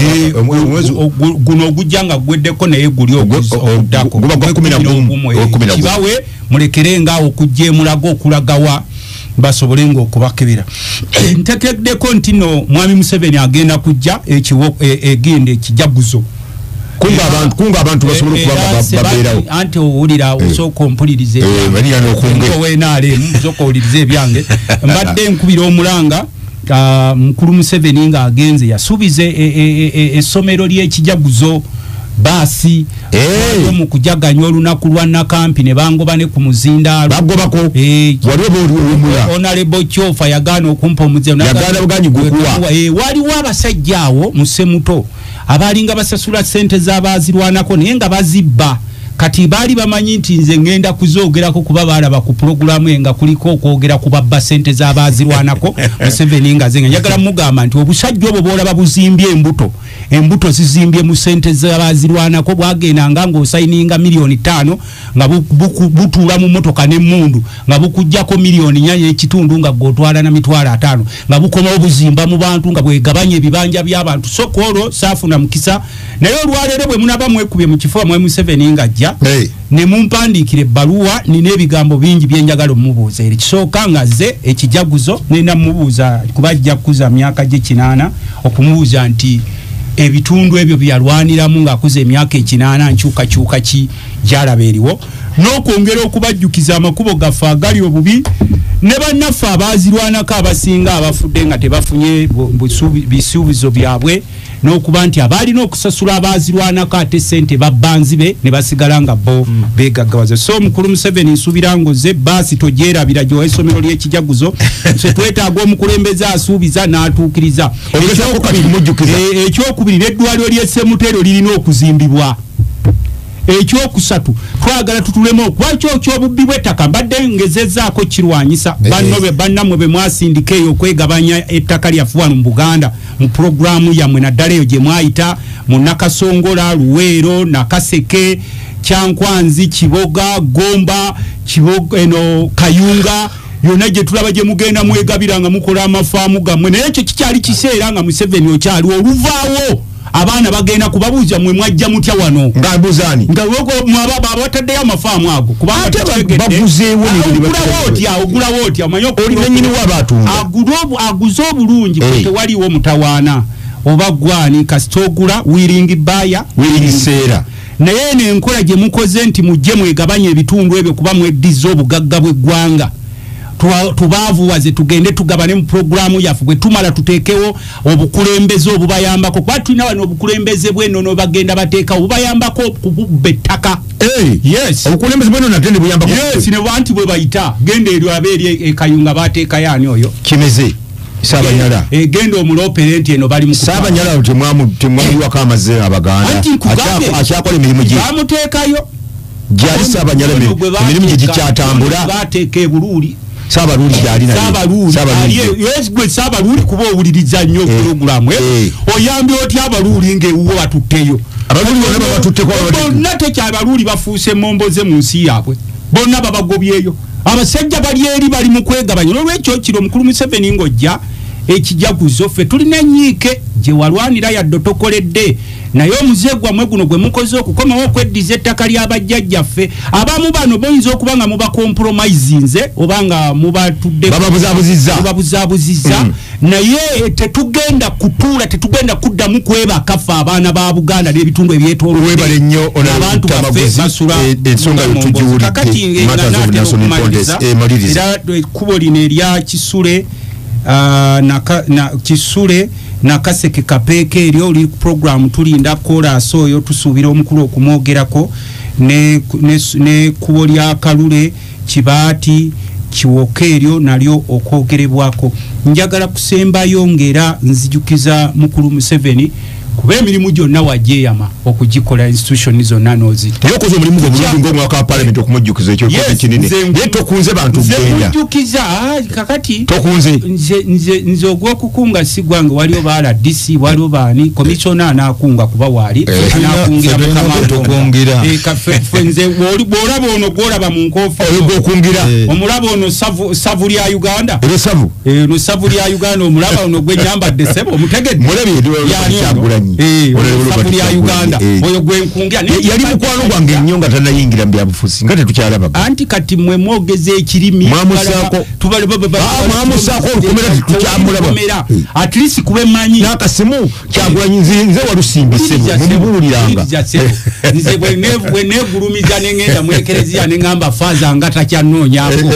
guno ogujja nga gweddeko naye guli oguddako kibawe mulekerenga okujja Mulago okulagawa basobole ngo okubakebera ntekeddeko nti no mwami Museveni agenda kujja egende ekijaguzo kunga abantu basobole okuba babeerawo anti owulira osooka ompulirize osooka owulirize ebyange mbadde nkubira omulanga mukulu Museveni nga agenze yasuubiza essomero ly'ekijaguzo basi mu kujaganya olunaku lwa Nakampi ne bangoba ne ku muzindaalo bagobako Honorable Kyofa yagaana okumpa omuzindaalo yagaana buganyi gukuwa waliwo abasajja awo mu Semuto abalinga basasula sente z'abaazirwanako naye nga bazibba kati bali bamanyi nti nze ngenda kuzoogerako kuba balaba ku programu enga kuliko okwogera ku babba sente z'abaazirwanako Museveni nga zenga njagala mugamba nti obusajja obwo bwolaba buzimbye embuto zizimbye mu sente z'abaazirwanako bwagenda nga ng'osayininga miliyoni 5 nga butuula mu motoka n'emmundu nga bukujjako miliyoni 4.5 nga gwotwala na mitwalo 5 nga bukoma obuzimba mu bantu nga bwegabanya ebibanja by'abantu so kwolwo saafuna mukisa naye olwaleero bwe munaba mwekubye mu kifuba mwe Museveni ng'ajja ne mumpandiikira ebbaluwa nina ebigambo bingi byenjagala omubuuza eri kisooka nga ze ekijaguzo nina mubuuza kuba ajja kukuza myaka gye 8 okumubuuza nti ebitundu ebyo byalwaniramu ng'akuza emyaka 8 nkyukakyuka ki gyalaba eriwo n'okwongera okubajjukiza amakubo gaffe agali obubi ne bannaffe abaazirwanako abasinga abafudde nga tebafunye bisuubizo byabwe n'okuba nti abaalina okusasula abaazirwanako ate sente babbanzibe ne basigala nga bo beegaggawaza so omukulu Museveni nsuubira ngoze baasi togyerabira gyowa essomero ly'ekijaguzo se twetaaga omukulembeze asuubiza n'atuukiriza ekyokubiri n'eddwaliro ly'e Ssemutero lirina okuzimbibwa ekyokusatu twagala tutulemo okwacho kyobubbi bw'ettaka mbadde ngezezzaako kirwanyisa bannamwe be mwasindika eyo okwegabanya ettaka lyaffe wano mu Buganda mu programu yammwe naddala eyo gye mwayita mu Nakasongola Luweero Nakaseke Kyankwanzi Kiboga Gomba Kiboga eno Kayunga yonna gye tulaba gye mugenda mwegabira nga mukola amafaamu gammwe naye ekyo kikyali kiseera nga Museveni okyali oluvaawo abaana bagenda kubabuuza mwe mwajja mutya wano ngabuzani ngawoko mwababa abataddeyo amafaamu ago kubanga baguzeewo ogulawo otya omanyi olinenyini w'abatunga aguze obulungi tewaliwo mutawaana oba gwani kasitogula wiringi baya wiringi seera naye n'enkola gye mukoze nti mujje mwegabanya ebitundu ebyo kuba mweddiza obugagga bw'eggwanga tubaavuwaze tugende tugabane mu programu yaffe bwe tumala tuteekewo obukulembeze obubayambako kuba tulina wano obukulembeze bw'ennono bagenda bateeka obubayambako okububba ettaka yes obukulembeze bw'ennono ate ne buyambako yes ne bantu bwe bayita genda eryo abeeri ekayunga bateeka yaani oyo kimeze Sabanyala genda omulopere nti eno bali mu Sabanyala temwamuwako amazzi Abaganda akyakola emirimu gye bamuteekayo gyali Sabanyala emirimu gye gikyatambula bateeka ebuluuli Sabaluli gyali naye Sabaluli kuba owuliriza nnyo programu oyambye otya abaluuli ng'ewuwo batutteyo abaluuli bonna babatutteko bonna tekyabaluuli bafuuse momboze mu nsi yaabwe bonna babagobyeyo abasajja bali eri bali mu kwegabanya n'olwekyo kiro omukulu Museveni ng'ojja ekijaguzo ffe tulina enyiike gye walwanira yadde tokoledde naye omuze gwammwe guno gwe mukoze okukomawo okweddiza ettaka ly'abajjajjaffe abamu bano boyinza okuba nga muba compromisinze oba nga mubatudde bababuzaabuzizza naye tetugenda kutuula tetugenda kuddamu kwebakaffe abaana ba Buganda n'ebitundu ebyetoolwebale nnyo abantu baffe basula ensonga kakati era ekkubo lino erya Kisule Kisule Nakaseke Kapeeke eryo oli program tulinda chorus oyo tusuubira omukulu okumwogerako ne kubo lya Kalule Kibaati Kiwoke eryo nalyo okwogerebwako njagala kusembayo ngera nzijukiza mukulu Museveni kuba emirimu gyonna wajeyama okugikola institution zonna nozita yokoze omulimu gw'obulungi ng'omwaka wa parliament okumujjukiza ekyo kinene naye tokunze bantu genda mujjukiza kakati tokunze nze ogw'okukunga si gwange waliwo baala DC waliwo baani komisiona anaakunga kuba waali anaakungira mukamantokungira nze bw'olaba ono gw'olaba mu nkoofi oyo gw'okungira omulaba ono savu lya Uganda no savu lya Uganda omulaba ono gwenyambadde sebo omutegedde mulabye sabu ya Uganda oyo gwenkungira yali mukwano gwange nnyo nga tanayingira mu byabufuzi nga tetukyalaba anti kati mwe mwogeze ekirimi mwamusaako olukomera tukyamulaba at least kube manyi n'akasimu Kyagulanyi nze walusimbisebo mubibululiranga nze bwe neegulumiza n'engenda mu ekereziya ne ngamba faaza nga takyanoonyaako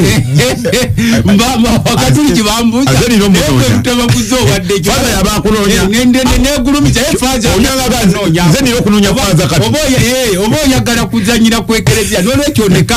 wakatuli kibambuza tebakuze obadde faaza yabakunoonya neegulumiza nze nira okunoonya faaza kati oba oyagala kuzanyira ku ekereziya n'olwekyo ndeka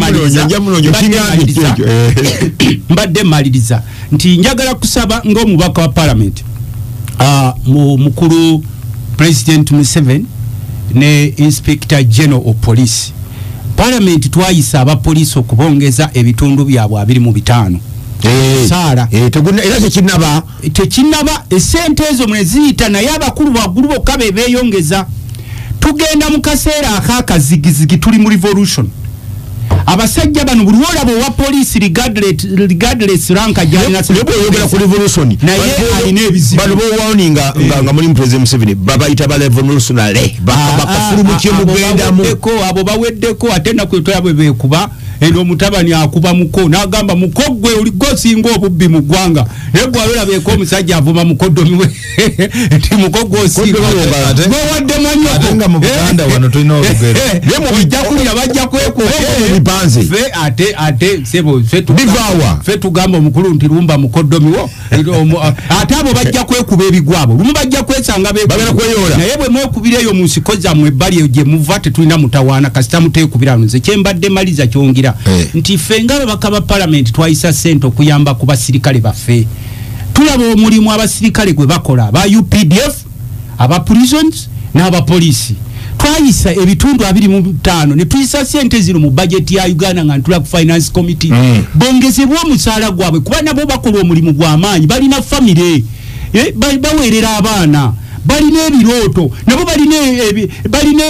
mbadde maliriza nti njagala kusaba ng'omubaka wa parliament mukulu President Museveni ne Inspector General of Police. Parliament twayisa abapoliisi okubongeza ebitundu byabwe 25. Sara era tekinaba esente ezo mweziyita naye abakulu baggulu bokka be beeyongeza. Tugenda mu kaseera akakazigizigi tuli mu revolution. Abasajja bano buli olaba owa police regardless rank ajana yogera ku revolution naye alina ebizibu bano bo warning nga muri President Museveni babayita ba revolutionary bakafuru mu kyemugenda mu abo baweddeko ate nakwetoya bwe bekuba eno mutabani akuba muko nagamba mukogwe uli gosinga obubbi mu gwanga nego alora beko omusajja avuma mukodomiwe ti mukogwe osinga gwe wadde manyo atenga mu Buganda wano tulina olugero yemo bijja kulya bajja kwekuba bibanze fe ate sebo bivawa fe tugamba omukulu nti lumba mukodomiwo ate abo bajja kwekuba ebigwabo lumu bajja kwesanga bagala kweyola naye bwe mwekubireyo mu nsikoza mu ebbali gye muva tetulina mutawaana kasita muteekubira nze kyembadde maliza kyongira nti fenga bakaba parliament twayisa sente okuyamba ku basirikale baffe tulaba omulimu abasirikale gwe bakola aba UPDF aba prisons n'aba police twayisa ebitundu 25 ne tuyisa sente zino mu budget ya Uganda nga ntula ku finance committee bongezebwa omusaala gwabwe kuba nabo bakola omulimu gw'amaanyi balina family baweerera abaana balina ebirooto nabo balina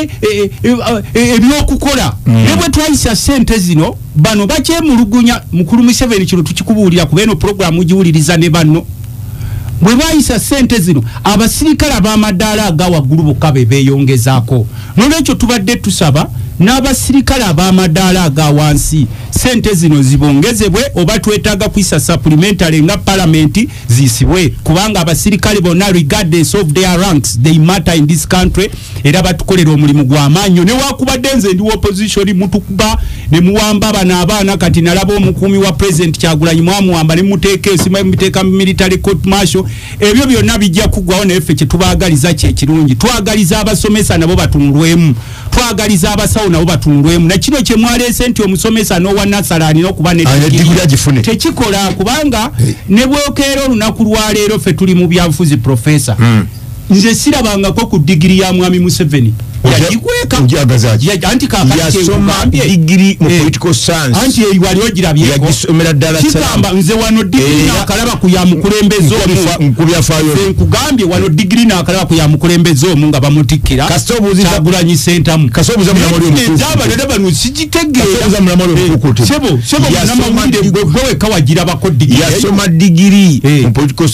ebyokukola nebwe twayisa sente zino bano bakyemulugunya mukulu Museveni kino tukikubuulira ku beno programu giwuliriza ne banno bwe bayisa sente zino abasirikale ab'amadaala agawaggulu bokka be beeyongezaako n'olwekyo tubadde tusaba n'abasirikale ab'amadaala aga wansi sente zino zibongezebwe oba twetaaga kwisa supplementary nga parliament zisibwe kubanga abasirikale bonna regardless of their ranks they matter in this country era batukolera omulimu gw'amaanyi ne wakubadde nze ndi opposition mutukuba ne muwamba bana abaana kati nalaba omukuumi wa president Kyagulanyi mwamuwamba ne muteeka esima muteeka military court martial ebyo byonna bijja kuggwawo naye ffe kye tubaagaliza kye kirungi twagaliza abasomesa nabo batunulwemu twagaliza abasawo nabo batunulwemu na kino kye mwaleese nti omusomesa n'owa nasarani n'okuba ne tekikola kubanga ne bwokeera olunaku lwaleero ffe tuli mu byanfuzi professor nze sirabangako ku digiri ya mwami Museveni yajikweka anti yasoma digiri mu political science anti wali ogirabyeko yagisomera ddala kigamba nze wano digiri nakalaba ku ya mukulembeze nkubyafayo nkugambye wano digiri nakalaba ku ya mukulembeze omu nga bamutikkira Kyagulanyi sentamu kasobuza mulamuli omukulu nzaba bano sikitegeera kasobuza mulamuli omukulu sebo namawulire gwe weka wagirabako digiri yasoma digiri mu political